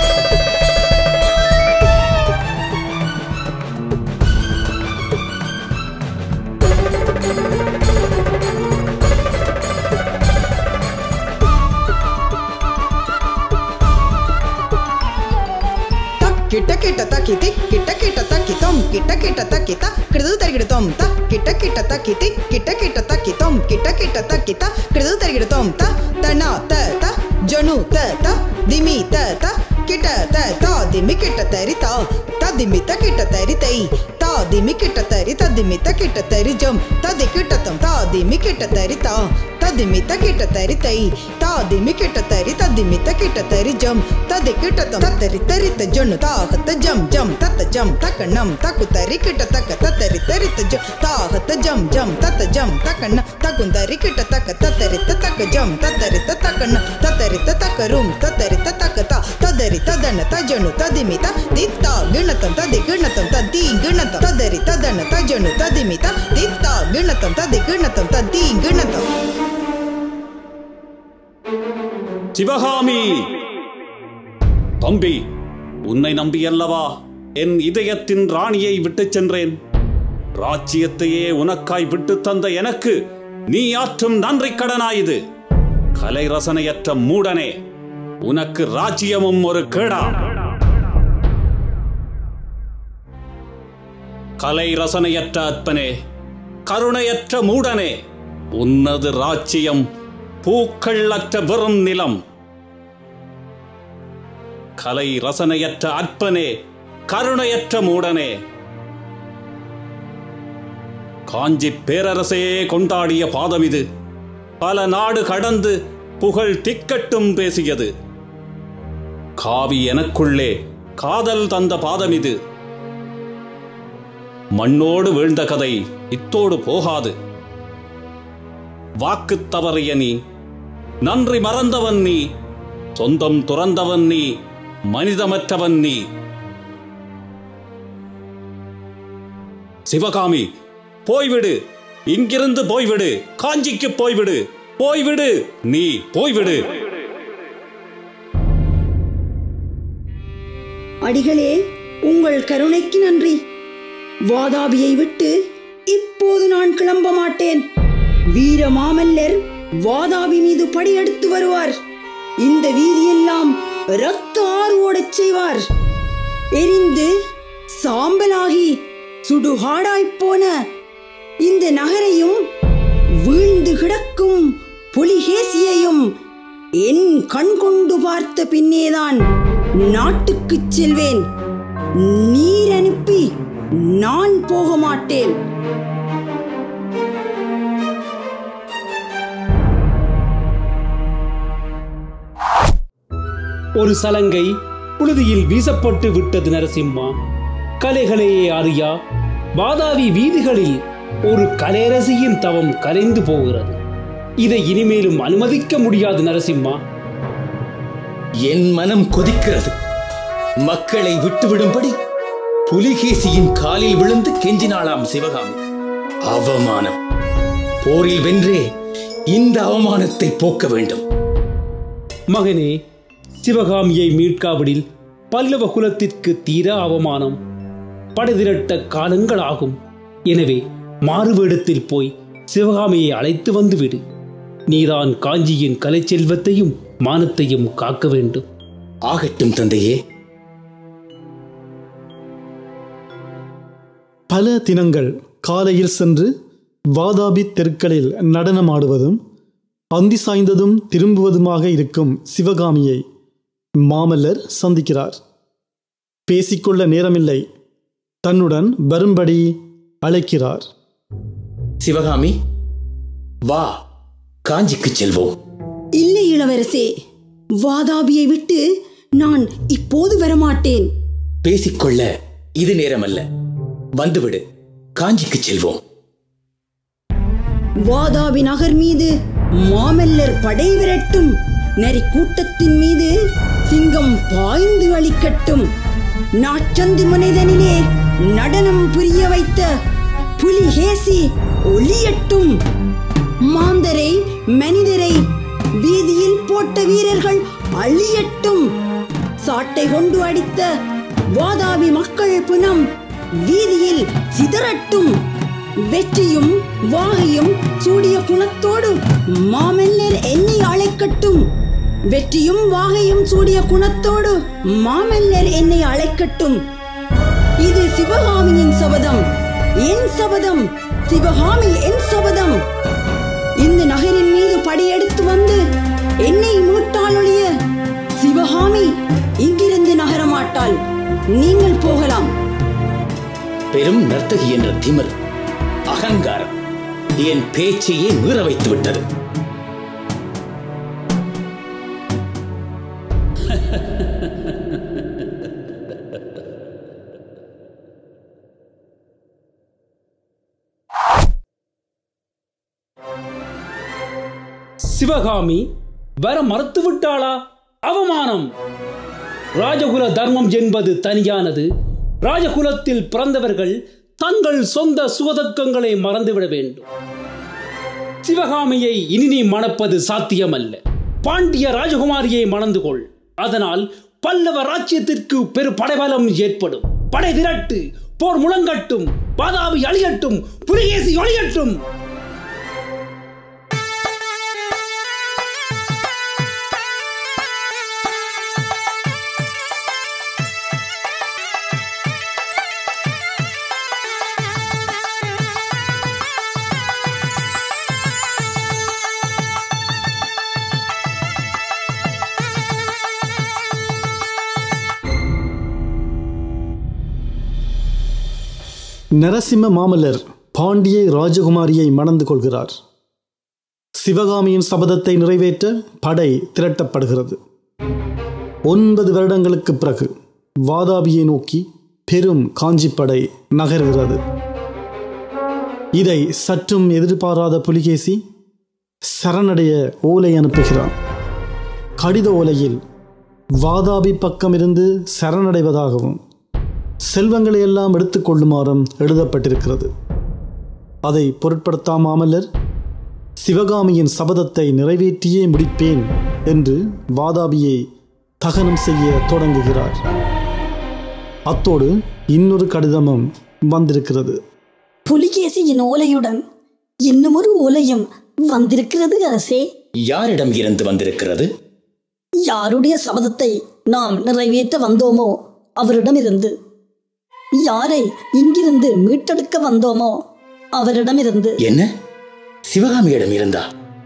கிட்ட கிட்ட தக்கி திக் கிட்ட கிட்ட தக்கி தொம் கிட்ட கிட்ட தக்கி த கிடுது தருகிடு தொம் த கிட்ட கிட்ட தக்கி திக் கிட்ட கிட்ட தக்கி தொம் கிட்ட கிட்ட தக்கி த கிடுது தருகிடு தொம் த தனா த த ஜனு த த திமி த த கிட்ட த த திமி கிட்ட தரி த த திமி த கிட்ட தரி தை த திமி கிட்ட தரி த திமி த கிட்ட தரி ஜம் த தி கிட்ட தொம் த திமி கிட்ட தரி த த திமி த கிட்ட தரி தை த திமி கிட்ட தரி த திமி த கிட்ட தரி ஜம் த தி கிட்ட தொம் த தரி தரி த ஜனு த ஹத்த ஜம் ஜம் தத்த ஜம் தக்கணம் தக்கு தரி கிட்ட தக்க தத்தரி தரி த ஜம் த ஹத்த ஜம் ஜம் தத்த ஜம் தக்கண தகுந்தரி கிட்ட தக்க தத்தரி த தக்க ஜம் தத்தரி த தக்கண தத்தரி த தக்கரும் தத்தரி த தக்க த ததரி ததன த ஜனு த திமி த தித்தா கிணத்தம் த தி கிணத்தம் த தி கிணத்தம் ததரி ததன த ஜனு த திமி த தித்தா கிணத்தம் த தி கிணத்தம் த தி கிணத்தம். சிவகாமி! தம்பி, உன்னை நம்பியல்லவா என் இதயத்தின் ராணியை விட்டுச் சென்றேன். ராஜ்யத்தையே உனக்காய் விட்டு தந்த எனக்கு நீ ஆற்றும் நன்றி கடனாயுது. கலை ரசனையற்ற மூடனே, உனக்கு ராஜ்யமும் ஒரு கேடா. கலை ரசனையற்ற அற்பனே, கருணையற்ற மூடனே, உன்னது ராஜ்யம் பூக்கள் அற்ற வெறும் நிலம். கலை ரசனையற்ற அற்பனே, கருணையற்ற மூடனே, காஞ்சி பேரரசையே கொண்டாடிய பாதம் இது. பல நாடு கடந்து புகழ் திக்கட்டும் பேசியது. காவி எனக்குள்ளே காதல் தந்த பாதம் இது. மண்ணோடு வீழ்ந்த கதை இத்தோடு போகாது. வாக்கு தவறிய நீ, நன்றி மறந்தவன் நீ, சொந்தம் துறந்தவன் நீ, மனிதமற்றவன் நீ. சிவகாமி, போய்விடு, இங்கிருந்து போய்விடு, காஞ்சிக்கு போய்விடு, போய்விடு, நீ போய்விடு. அடிகளே, உங்கள் கருணைக்கு நன்றி. வாதாபியை விட்டு இப்போது நான் கிளம்ப மாட்டேன். வீர மாமல்லர் வாதாபி மீது படையெடுத்து வருவார். இந்த வீதியெல்லாம் இரத்த ஆறு ஓடச் செய்வார். எரிந்து சாம்பலாகி சுடுகாடாய்ப் போன இந்த நகரையும் வீழ்ந்து கிடக்கும் புலிகேசியையும் என் கண் கொண்டு பார்த்த பின்னேதான் நாட்டுக்கு செல்வேன். நீர் அனுப்பி நான் போக மாட்டேன். ஒரு சலங்கை புழுதியில் வீசப்பட்டு விட்டது நரசிம்மா. கலைகளையே அறியா வாதாபி வீதிகளில் ஒரு கலையரசியின் தவம் கலைந்து போகிறது. இதை இனிமேலும் அனுமதிக்க முடியாது நரசிம்மா. என் மனம் கொதிக்கிறது. மக்களை விட்டுவிடும்படி புலிகேசியின் காலில் விழுந்து கெஞ்சினாளாம் சிவகாமி. அவமானம். போரில் வென்றே இந்த அவமானத்தை போக்க வேண்டும். மகனே, சிவகாமியை மீட்காவிடில் பல்லவ குலத்திற்கு தீர அவமானம். படைதிரட்ட காலங்கள் ஆகும். எனவே மாறுவேடத்தில் போய் சிவகாமியை அழைத்து வந்துவிடு. நீதான் காஞ்சியின் கலை செல்வத்தையும் மானத்தையும் காக்க வேண்டும். ஆகட்டும் தந்தையே. பல தினங்கள் காலையில் சென்று வாதாபி தெருக்களில் நடனமாடுவதும் அந்தி சாய்ந்ததும் திரும்புவதுமாக இருக்கும் சிவகாமியை மாமல்லர் சந்திக்கிறார். பேசிக்கொள்ள நேரமில்லை. தன்னுடன் வரும்படி அழைக்கிறார். சிவகாமி, வா, காஞ்சிக்கு செல்வோம். இல்லை இளவரசே, வாதாபியை விட்டு நான் இப்போது வரமாட்டேன். பேசிக்கொள்ள இது நேரமல்ல. வந்துவிடு, காஞ்சிக்கு செல்வோம். வாதாபி நகர் மீது மாமல்லர் படை விரட்டும். நரி கூட்டத்தின் மீது சிங்கம் பாய்ந்து அளிக்கட்டும். நாச்சந்தி மனிதனிலே நடனம் புரிய வைத்த புலிகேசி ஒளியட்டும். மாந்தரை மனிதரை வீதியில் போட்ட வீரர்கள் அழியட்டும். சாட்டை கொண்டு அடித்த வாதாபி மக்கள் புனம் வீதியில் சிதறட்டும். வெற்றியும் வாகையும் சூடிய குணத்தோடு மாமல்லர் என்னை அழைக்கட்டும். வெற்றியும் வாகையும் சூடிய குணத்தோடு மாமல்லர் என்னை அழைக்கட்டும். இது சிவகாமியின் சபதம், என் சபதம். சிவகாமி என் சபதம். இந்த நகரின் மீது படையெடுத்து வந்து என்னை மீட்டாலொழிய சிவகாமி இங்கிருந்து நகரமாட்டாள். நீங்கள் போகலாம். பெரும் நர்த்தகி என்ற திமிர், அகங்காரம் என் பேச்சையே மீற வைத்து விட்டது. சிவகாமி வர மறுத்து விட்டாளா? அவமானம். ராஜகுல தர்மம் என்பது தனியானது. ராஜகுலத்தில் பிறந்தவர்கள் தங்கள் சொந்த சுகதக்கங்களை மறந்துவிட வேண்டும். சிவகாமியை இனி நீ மணப்பது சாத்தியமல்ல. பாண்டிய ராஜகுமாரியை மணந்து கொள். அதனால் பல்லவ ராஜ்யத்திற்கு பெரு படைபலம் ஏற்படும். படை திரட்டு, போர் முழங்கட்டும், வாதாபி அழியட்டும், புலிகேசி ஒழியட்டும். நரசிம்ம மாமல்லர் பாண்டிய ராஜகுமாரியை மணந்து கொள்கிறார். சிவகாமியின் சபதத்தை நிறைவேற்ற படை திரட்டப்படுகிறது. ஒன்பது வருடங்களுக்கு பிறகு வாதாபியை நோக்கி பெரும் காஞ்சிப்படை நகர்கிறது. இதை சற்றும் எதிர்பாராத புலிகேசி சரணடைய ஓலை அனுப்புகிறான். கடித ஓலையில் வாதாபி பக்கமிருந்து சரணடைவதாகவும் செல்வங்களை எல்லாம் எடுத்துக்கொள்ளுமாறும் எழுதப்பட்டிருக்கிறது. அதை பொருட்படுத்தாம மாமல்லர் சிவகாமியின் சபதத்தை நிறைவேற்றியே முடிப்பேன் என்று வாதாபியை தகனம் செய்ய தொடங்குகிறார். அத்தோடு இன்னொரு கடிதமும் வந்திருக்கிறது. புலிகேசியின் ஓலையுடன் இன்னும் ஒரு ஓலையும் வந்திருக்கிறது அரசே. யாரிடம் இருந்து வந்திருக்கிறது? யாருடைய சபதத்தை நாம் நிறைவேற்ற வந்தோமோ அவரிடம் இருந்து, யாரை இங்கிருந்து மீட்டெடுக்க வந்தோமோ அவரிடம் இருந்து. என்ன, சிவகாமியிடம் இருந்தா?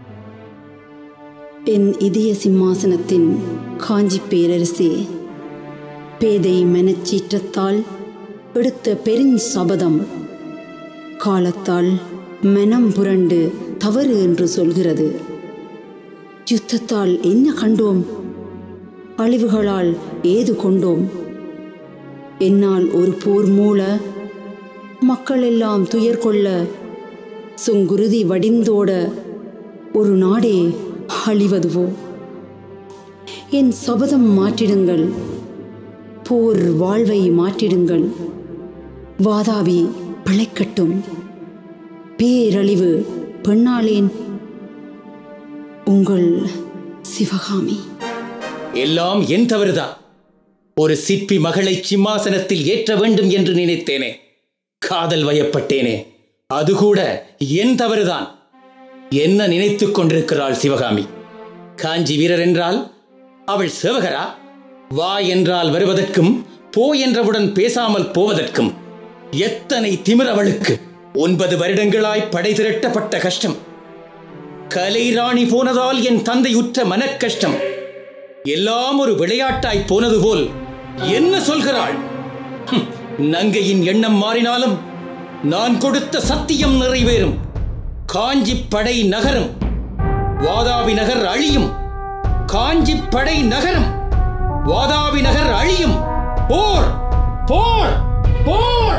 என் இதய சிம்மாசனத்தின் காஞ்சி பேரரசே, பேதை மனச்சீற்றத்தால் எடுத்த பெருஞ் சபதம் காலத்தால் மனம் புரண்டு தவறு என்று சொல்கிறது. யுத்தத்தால் என்ன கண்டோம்? அழிவுகளால் ஏது கொண்டோம்? என்னால் ஒரு போர் மூல மக்கள் எல்லாம் துயர் கொள்ள, சுங்குருதி வடிந்தோட ஒரு நாடே அழிவதுவோ? என் சபதம் மாற்றிடுங்கள், போர் வாழ்வை மாற்றிடுங்கள். வாதாபி பிழைக்கட்டும், பேரழிவு பெண்ணாளேன். உங்கள் சிவகாமி. எல்லாம் என் தவறுதான். ஒரு சிற்பி மகளை சிம்மாசனத்தில் ஏற்ற வேண்டும் என்று நினைத்தேனே, காதல் வயப்பட்டேனே, அது கூட என் தவறுதான். என்ன நினைத்துக் கொண்டிருக்கிறாள் சிவகாமி? காஞ்சி வீரர் என்றால் அவள் சேவகரா? வா என்றால் வருவதற்கும் போ என்றவுடன் பேசாமல் போவதற்கும் எத்தனை திமிர் அவளுக்கு! ஒன்பது வருடங்களாய் படை திரட்டப்பட்ட கஷ்டம், கலைராணி போனதால் என் தந்தை உற்ற மனக்கஷ்டம் எல்லாம் ஒரு விளையாட்டாய் போனது போல் என்ன சொல்கிறாள்? நங்கையின் எண்ணம் மாறினாலும் நான் கொடுத்த சத்தியம் நிறைவேறும். காஞ்சி படை நகரும், வாதாபி நகர் அழியும். காஞ்சி படை நகரும், வாதாபி நகர் அழியும். போர் போர் போர்!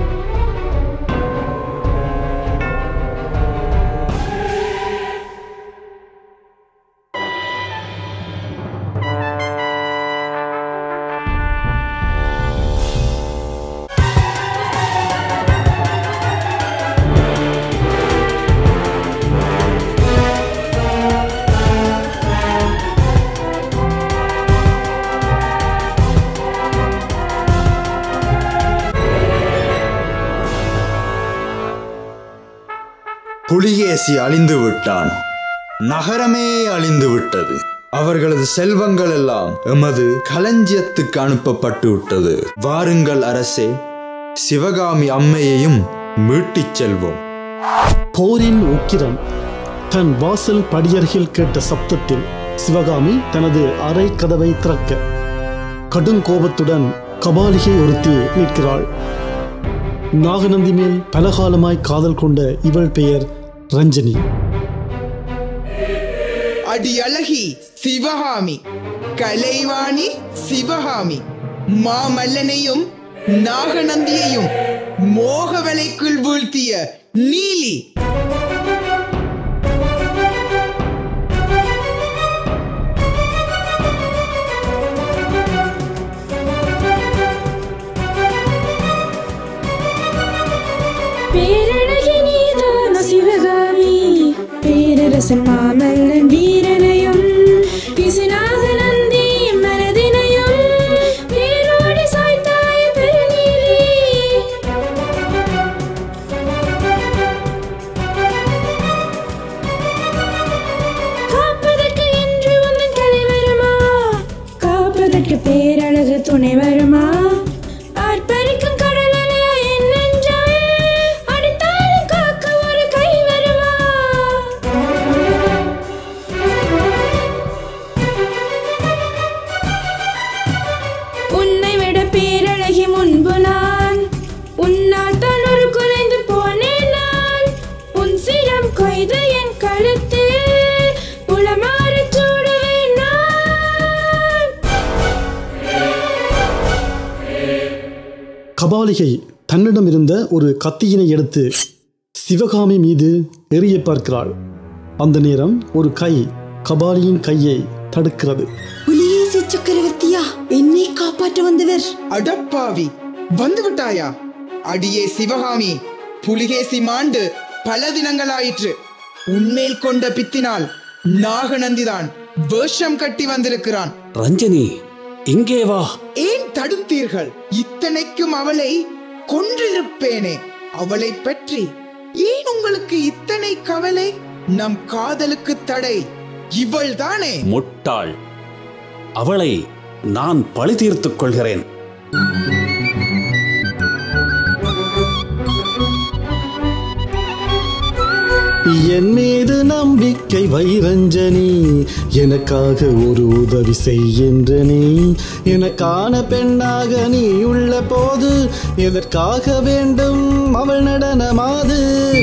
புலிகேசி அழிந்து விட்டான், நகரமே அழிந்து விட்டது. அவர்களது செல்வங்கள் எல்லாம் எமது களஞ்சியத்துக்கு அனுப்பப்பட்டு விட்டது. வாருங்கள் அரசே, சிவகாமி அம்மையையும் மீட்டிச் செல்வோம். போரின் உக்கிரம் தன் வாசல் படியருகில் கேட்ட சப்தத்தில் சிவகாமி தனது அறை கதவை திறக்க கடுங்கோபத்துடன் கபாலிகை ஒருத்தி நிற்கிறாள். நாகநந்தி மேல் பலகாலமாய் காதல் கொண்ட இவள் பெயர் ரஞ்சனி. அடி அழகி சிவகாமி, கலைவாணி சிவகாமி, மாமல்லனையும் நாகநந்தியையும் மோகவலைக்குள் வீழ்த்திய நீலி. பேரரசன் மாமல்லன் வீரனையும் பிசுநாகநந்தி மனதினையும் பேரோடி சாய்த்தாய பெருநீலி. காப்பதற்கு என்று உந்தன் கலை வருமா? காப்பதற்கு பேரழகு துணை வருமா? ஆர்ப்பரிக்கும் கடலையா என் நெஞ்சம் அடித்தாலும் காக்க ஒரு கை வருமா? உன்னை விட பேரழகி முன்பு நான், உன்னால் தான் ஒரு குறைந்து போனேன் நான். உன் சிரம் கொய்து என் கழுத்தில் புலமாறு சூடுவேன் நான். கபாலிகை தன்னிடம் இருந்த ஒரு கத்தியினை எடுத்து சிவகாமி மீது எறிய பார்க்கிறாள். அந்த நேரம் ஒரு கை கபாலியின் கையை தடுக்கிறது. புலிகேசி சக்கரவர்த்தியா, என்னை காப்பாற்ற வந்தவர்? அடப்பாவி, வந்து விட்டாயா? அடியே சிவகாமி, புலிகேசி மாண்டு பல தினங்களாயிற்று. உன்மேல் கொண்ட பித்தினால் நாகநந்திதான் வேஷம் கட்டி வந்திருக்கிறான். ரஞ்சனி, இங்கே வா. ஏன் தடுத்தீர்கள்? இத்தனைக்கும் அவளை கொன்றிருப்பேனே. அவளை பற்றி ஏன் உங்களுக்கு இத்தனை கவலை? நம் காதலுக்கு தடை இவள் தானே. முட்டாள், அவளை நான் பழி தீர்த்துக் கொள்கிறேன். என் மீது நம்பிக்கை வைரஞ்சனி, எனக்காக ஒரு உதவி செய்கின்ற நீ. எனக்கான பெண்ணாக நீ உள்ள போது எதற்காக வேண்டும் அவள் நடனமாது?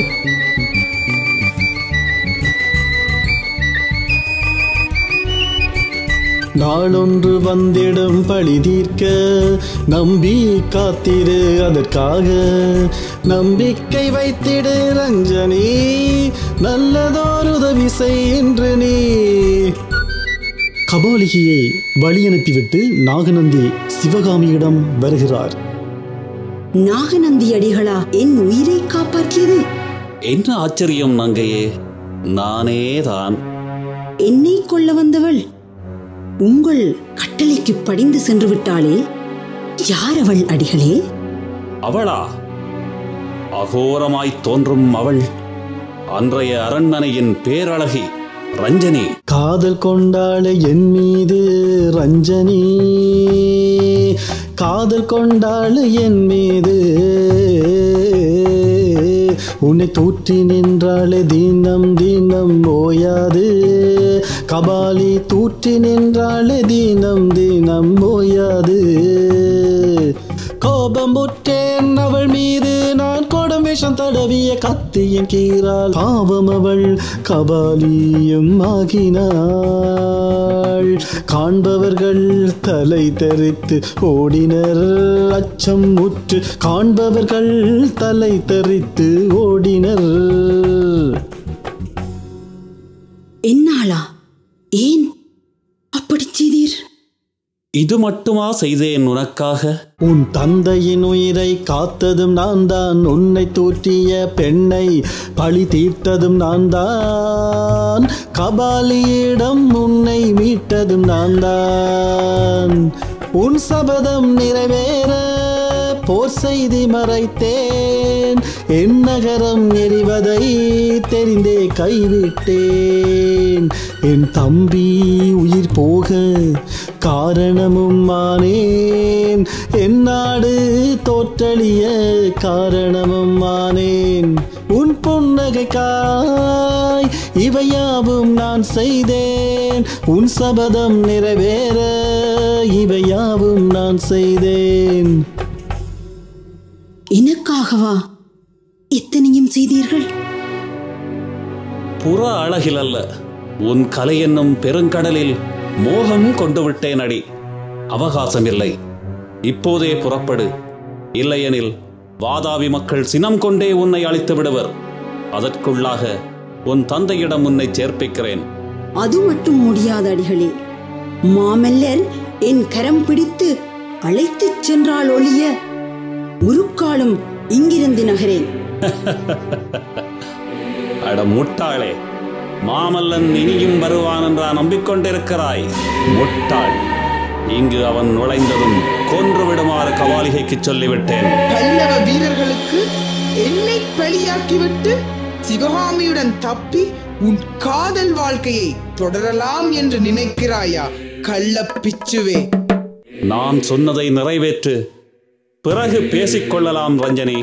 நாளொன்று வந்திடும் பழி தீர்க்க நம்பி காத்திரு, அதற்காக நம்பிக்கை வைத்திடு ரஞ்சனி, நல்லதோர் உதவி செய்கின்ற நீ. கபாலிகையை வழி அனுப்பிவிட்டு நாகநந்தி சிவகாமியிடம் வருகிறார். நாகநந்தி அடிகளா என் உயிரை காப்பாற்றியது? என்ன ஆச்சரியம் நங்கையே, நானேதான். என்னை கொல்ல வந்தவள் உங்கள் கட்டளைக்கு படிந்து சென்று விட்டாளே, யார் அவள் அடிகளே? அவளா? அகோரமாய் தோன்றும் அவள் அன்றைய அரண்மனையின் பேரழகி ரஞ்சனி. காதல் கொண்டாளே என் மீது ரஞ்சனி, காதல் கொண்டாளே என் மீது. உன்னை தூற்றி நின்றாளே தினம் தினம் ஓயாது, கபாலி தூற்றி நின்றாளே தினம் தினம் ஓயாது. கோபம் புற்றேன் அவள் மீது நான், கோடம் விஷம் தடவிய கத்தியின் கீறால் பாவம் அவள் கபாலியும் ஆகினாள். காண்பவர்கள் தலை தெறித்து ஓடினர், அச்சம் முற்று காண்பவர்கள் தலை தெறித்து ஓடினர். என்னாளா? ஏன் அப்படி செய்தீர்? இது மட்டுமா செய்தேன் உனக்காக? உன் தந்தையின் உயிரை காத்ததும் நான் தான், உன்னை தூற்றிய பெண்ணை பழி தீர்த்ததும் நான் தான், கபாலியிடம் உன்னை மீட்டதும் நான் தான். உன் சபதம் நிறைவேற போர் செய்தி மறைத்தேன், என் நகரம் எரிவதை தெரிந்தே கைவிட்டேன். என் தம்பி உயிர் போக காரணமும் ஆனேன், என் நாடு தோற்றழிய காரணமும் ஆனேன். உன் புன்னகைக்காய் இவையாவும் நான் செய்தேன், உன் சபதம் நிறைவேற இவையாவும் நான் செய்தேன். எனக்காகவா இத்தனையும் செய்தீர்கள்? புற அழகில் அல்ல, உன் கலை என்னும் பெருங்கடலில் மோகம் கொண்டு விட்டேன் அடி. அவகாசம் இல்லை, இப்போதே புறப்படு. இல்லையெனில் வாதாபி மக்கள் சினம் கொண்டே உன்னை அழித்து விடுவர். அதற்குள்ளாக உன் தந்தையிடம் உன்னை சேர்ப்பிக்கிறேன். அது மட்டும் முடியாத அடிகளே. மாமல்லர் என் கரம் பிடித்து அழைத்துச் சென்றால் ஒழிய ஒரு காலம் இங்கிருந்து நகரேன். அட முட்டாளே, மாமல்லன் இனியும் வருவான் என்றா நம்பிக்கொண்டிருக்கிறாய்? முட்டாள், இங்கு அவன் நுழைந்ததும் கொன்று விடுமாறு கபாலிகைக்கு சொல்லிவிட்டேன். பல்லவ வீரர்களுக்கு என்னை பலியாக்கிவிட்டு சிவகாமியுடன் தப்பி உன் காதல் வாழ்க்கையை தொடரலாம் என்று நினைக்கிறாயா? கள்ள பிச்சுவே. நான் சொன்னதை நிறைவேற்று, பிறகு பேசிக்கொள்ளலாம் ரஞ்சனி.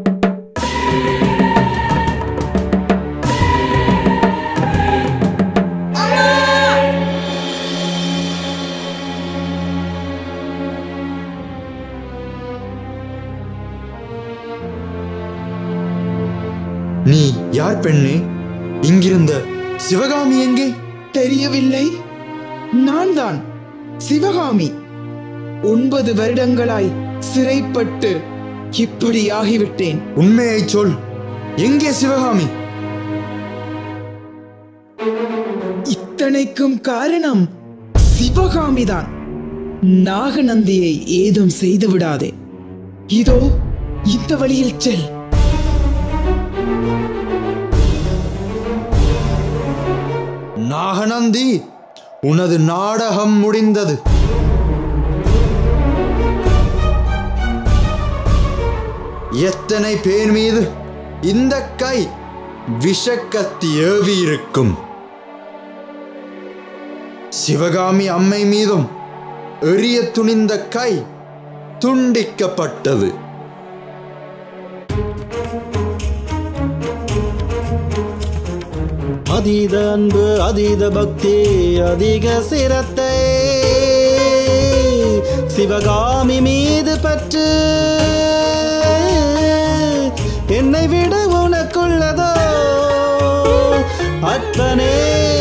நீ யார் பெண்ணே? இங்கிருந்த சிவகாமி எங்கே? தெரியவில்லை. நான் தான் சிவகாமி. ஒன்பது வருடங்களாய் சிறைப்பட்டு இப்படி ஆகிவிட்டேன். உண்மையை சொல், எங்கே சிவகாமி? இத்தனைக்கும் காரணம் சிவகாமிதான். நாகநந்தியை ஏதும் செய்து விடாதே. இதோ இந்த வழியில் செல். நாகநந்தி, உனது நாடகம் முடிந்தது. எத்தனை பேர் மீது இந்த கை விஷக்கத்தி ஏவி இருக்கும். சிவகாமி அம்மை மீதும் எரிய துணிந்த கை துண்டிக்கப்பட்டது. அதீத அன்பு, அதீத பக்தி, அதிக சிரத்தை, சிவகாமி மீது பற்று என்னை விட உனக்குள்ளதோ அற்பனே.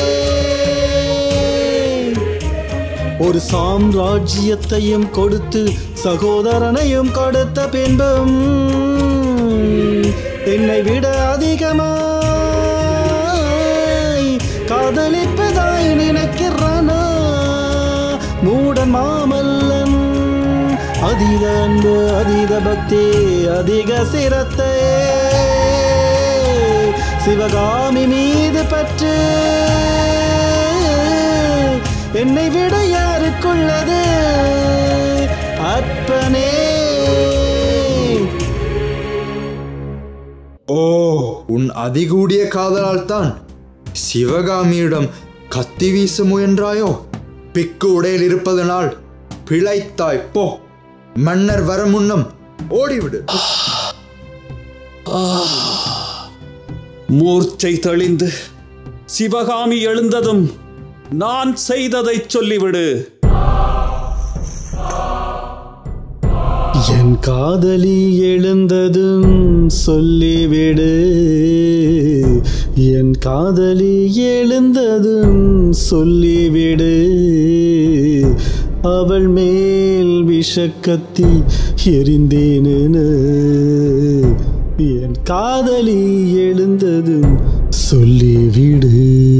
ஒரு சாம்ராஜ்யத்தையும் கொடுத்து சகோதரனையும் கொடுத்த பின்பும் என்னை விட அதிகமாய் காதலிப்பதாய் நினைக்கிறானா மூடன் மாமல்லன். அதீத அன்பு, அதீத பக்தி, அதிக சிரத்தை, சிவகாமி மீது பற்று என்னை விட யாருக்குள்ளது அற்பனே. ஓ, உன் அதிகூடிய காதலால் தான் சிவகாமியிடம் கத்தி வீச முயன்றாயோ? பிக்கு உடையில் இருப்பதனால் பிழைத்தாய். போ, மன்னர் வர முன்னம் ஓடிவிடு. மூர்ச்சை தெளிந்து சிவகாமி எழுந்ததும் நான் செய்ததை சொல்லிவிடு. என் காதலி எழுந்ததும் சொல்லிவிடு. என் காதலி எழுந்ததும் சொல்லிவிடு. அவள் மேல் விஷக்கத்தி எரிந்தேனு. என் காதலி எழுந்ததும் சொல்லிவிடு.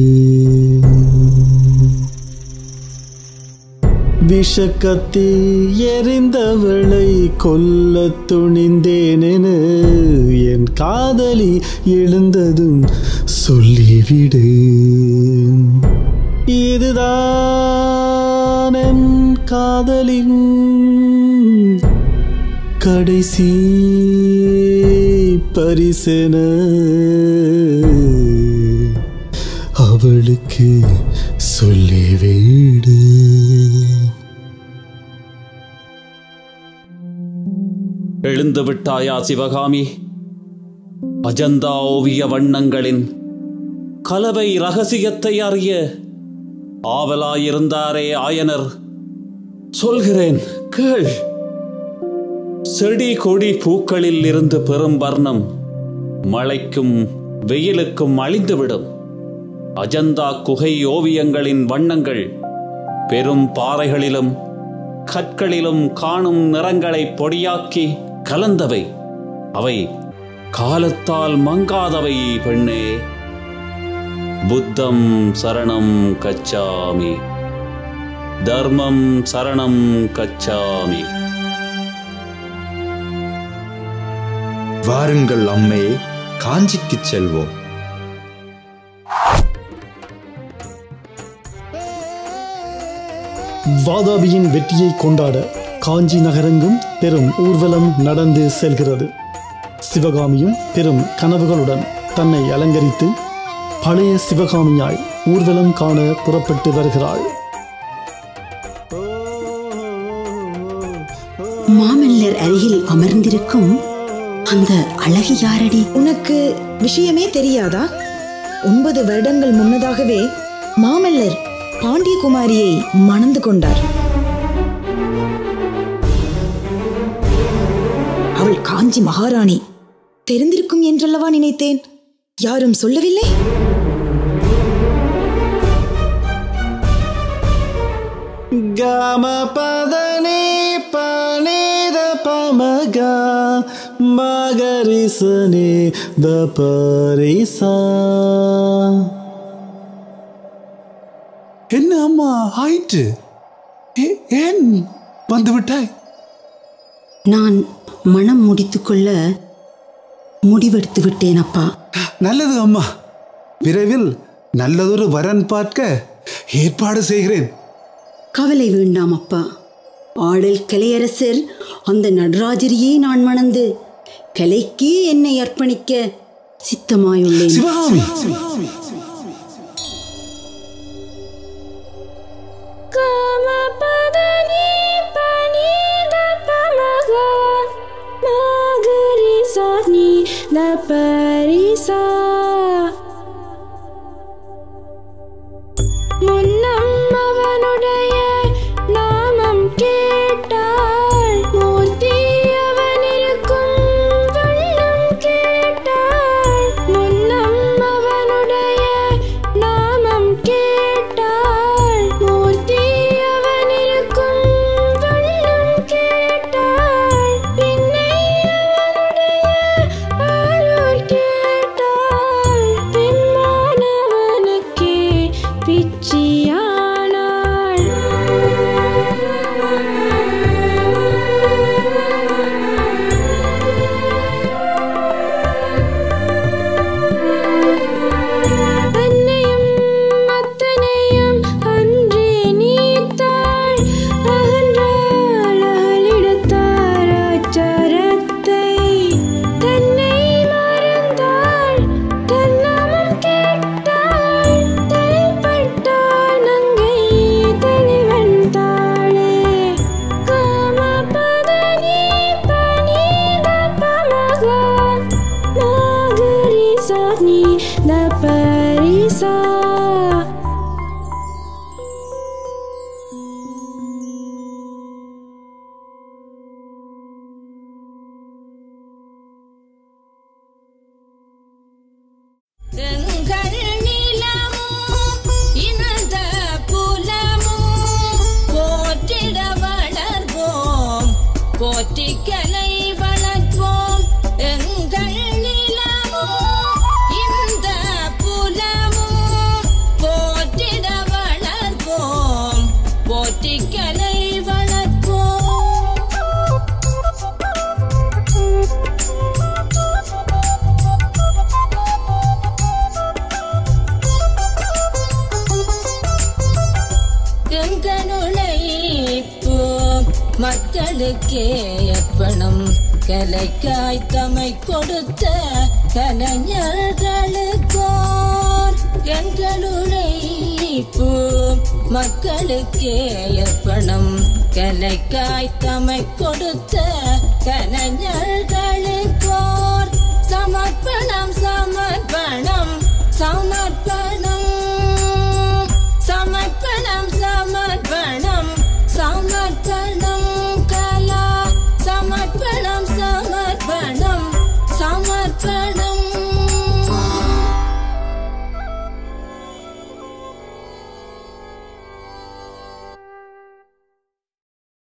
விஷக்கத்தி எரிந்தவளை கொல்ல துணிந்தேனெனு என் காதலி எழுந்ததும் சொல்லிவிடு. இதுதான் என் காதலின் கடைசி பரிசென அவளுக்கு சொல்லிவிடு. எழுந்து விட்டாயா சிவகாமி? அஜந்தா ஓவிய வண்ணங்களின் கலவை ரகசியத்தை அறிய ஆவலாயிருந்தாரே ஆயனர். சொல்கிறேன் கேள். செடி கொடி பூக்களில் இருந்து பெறும் வர்ணம் மழைக்கும் வெயிலுக்கும் அழிந்துவிடும். அஜந்தா குகை ஓவியங்களின் வண்ணங்கள் பெரும் பாறைகளிலும் கற்களிலும் காணும் நிறங்களை பொடியாக்கி கலந்தவை. அவை காலத்தால் மங்காதவை பெண்ணே. புத்தம் சரணம் கச்சாமி, தர்மம் சரணம் கச்சாமி. வாருங்கள் அம்மே, காஞ்சிக்கு செல்வோம். வாதாபியின் வெற்றியை கொண்டாட காஞ்சி நகரெங்கும் பெரும் ஊர்வலம் நடந்து செல்கிறது. சிவகாமியும் பெரும் கனவுகளுடன் தன்னை அலங்கரித்து பழைய சிவகாமியாய் ஊர்வலம் காண புறப்பட்டு வருகிறாள். மாமல்லர் அருகில் அமர்ந்திருக்கும் அந்த அழகி யாரடி? உனக்கு விஷயமே தெரியாதா? ஒன்பது வருடங்கள் முன்னதாகவே மாமல்லர் பாண்டியகுமாரியை மணந்து கொண்டார். அவள் காஞ்சி மகாராணி. தெரிந்திருக்கும் என்றல்லவா நினைத்தேன். யாரும் சொல்லவில்லை? காம பதனி பனித பமகா மகரிசனி த பரிசா. என்ன அம்மா ஆயிற்று? ஏன் வந்து விட்டாய்? நான் மனம் முடித்துக்கொள்ள முடிவெடுத்து விட்டேன் அப்பா. நல்லது அம்மா. விரைவில் நல்லதொரு வரன் பார்க்க ஏற்பாடு செய்கிறேன். கவலை வேண்டாம் அப்பா. ஆடல் கலையரசர் அந்த நடராஜரையே நான் மணந்து கலைக்கே என்னை அர்ப்பணிக்க சித்தமாயுள்ளேன். சிவகாமி, முன்னம் அவனுடைய நாமம் கேட்டாள், மூர்த்தி அவன் இருக்கும் வண்ணம் கேட்டாள். முன்னம் அவனுடைய நாமம் கேட்டாள், மூர்த்தி அவன் இருக்கும் வண்ணம் கேட்டாள். பின்னை அவனுடைய ஆரூர் கேட்டாள், பெண்மானவனுக்கே பிச்சியானாள். தன்னையும் அத்தனையும் அன்றே நீத்தாள், அகன்றாள் அகலிடத்தார் ஆச்சாரத்தை. தன்னை மறந்தாள், தன்னாமம் கேட்டாள், தலைப்பட்டாள் நங்கை தலைவன் தாளே. காமபதனி பனித பமகா, நாகரிசா நீ தபரிசா. எங்கள் நிலமும் இனத புலமும் போற்றிட வளர்வோம், போற்றி கலை வளர்ப்போம். எங்கள் நிலமும் இந்த புலமும் போற்றிட வளர்ப்போம், போற்றி கலை வளர்ப்போம். எங்களுழைப்பு மக்களுக்கே அர்ப்பணம், கலைக்காய் தமை கொடுத்த கலைஞர்களுக்கோர். எங்களுழைப்பு மக்களுக்கே அர்ப்பணம், கலைக்காய் தமை கொடுத்த கலைஞர்களுக்கோர். சமர்ப்பண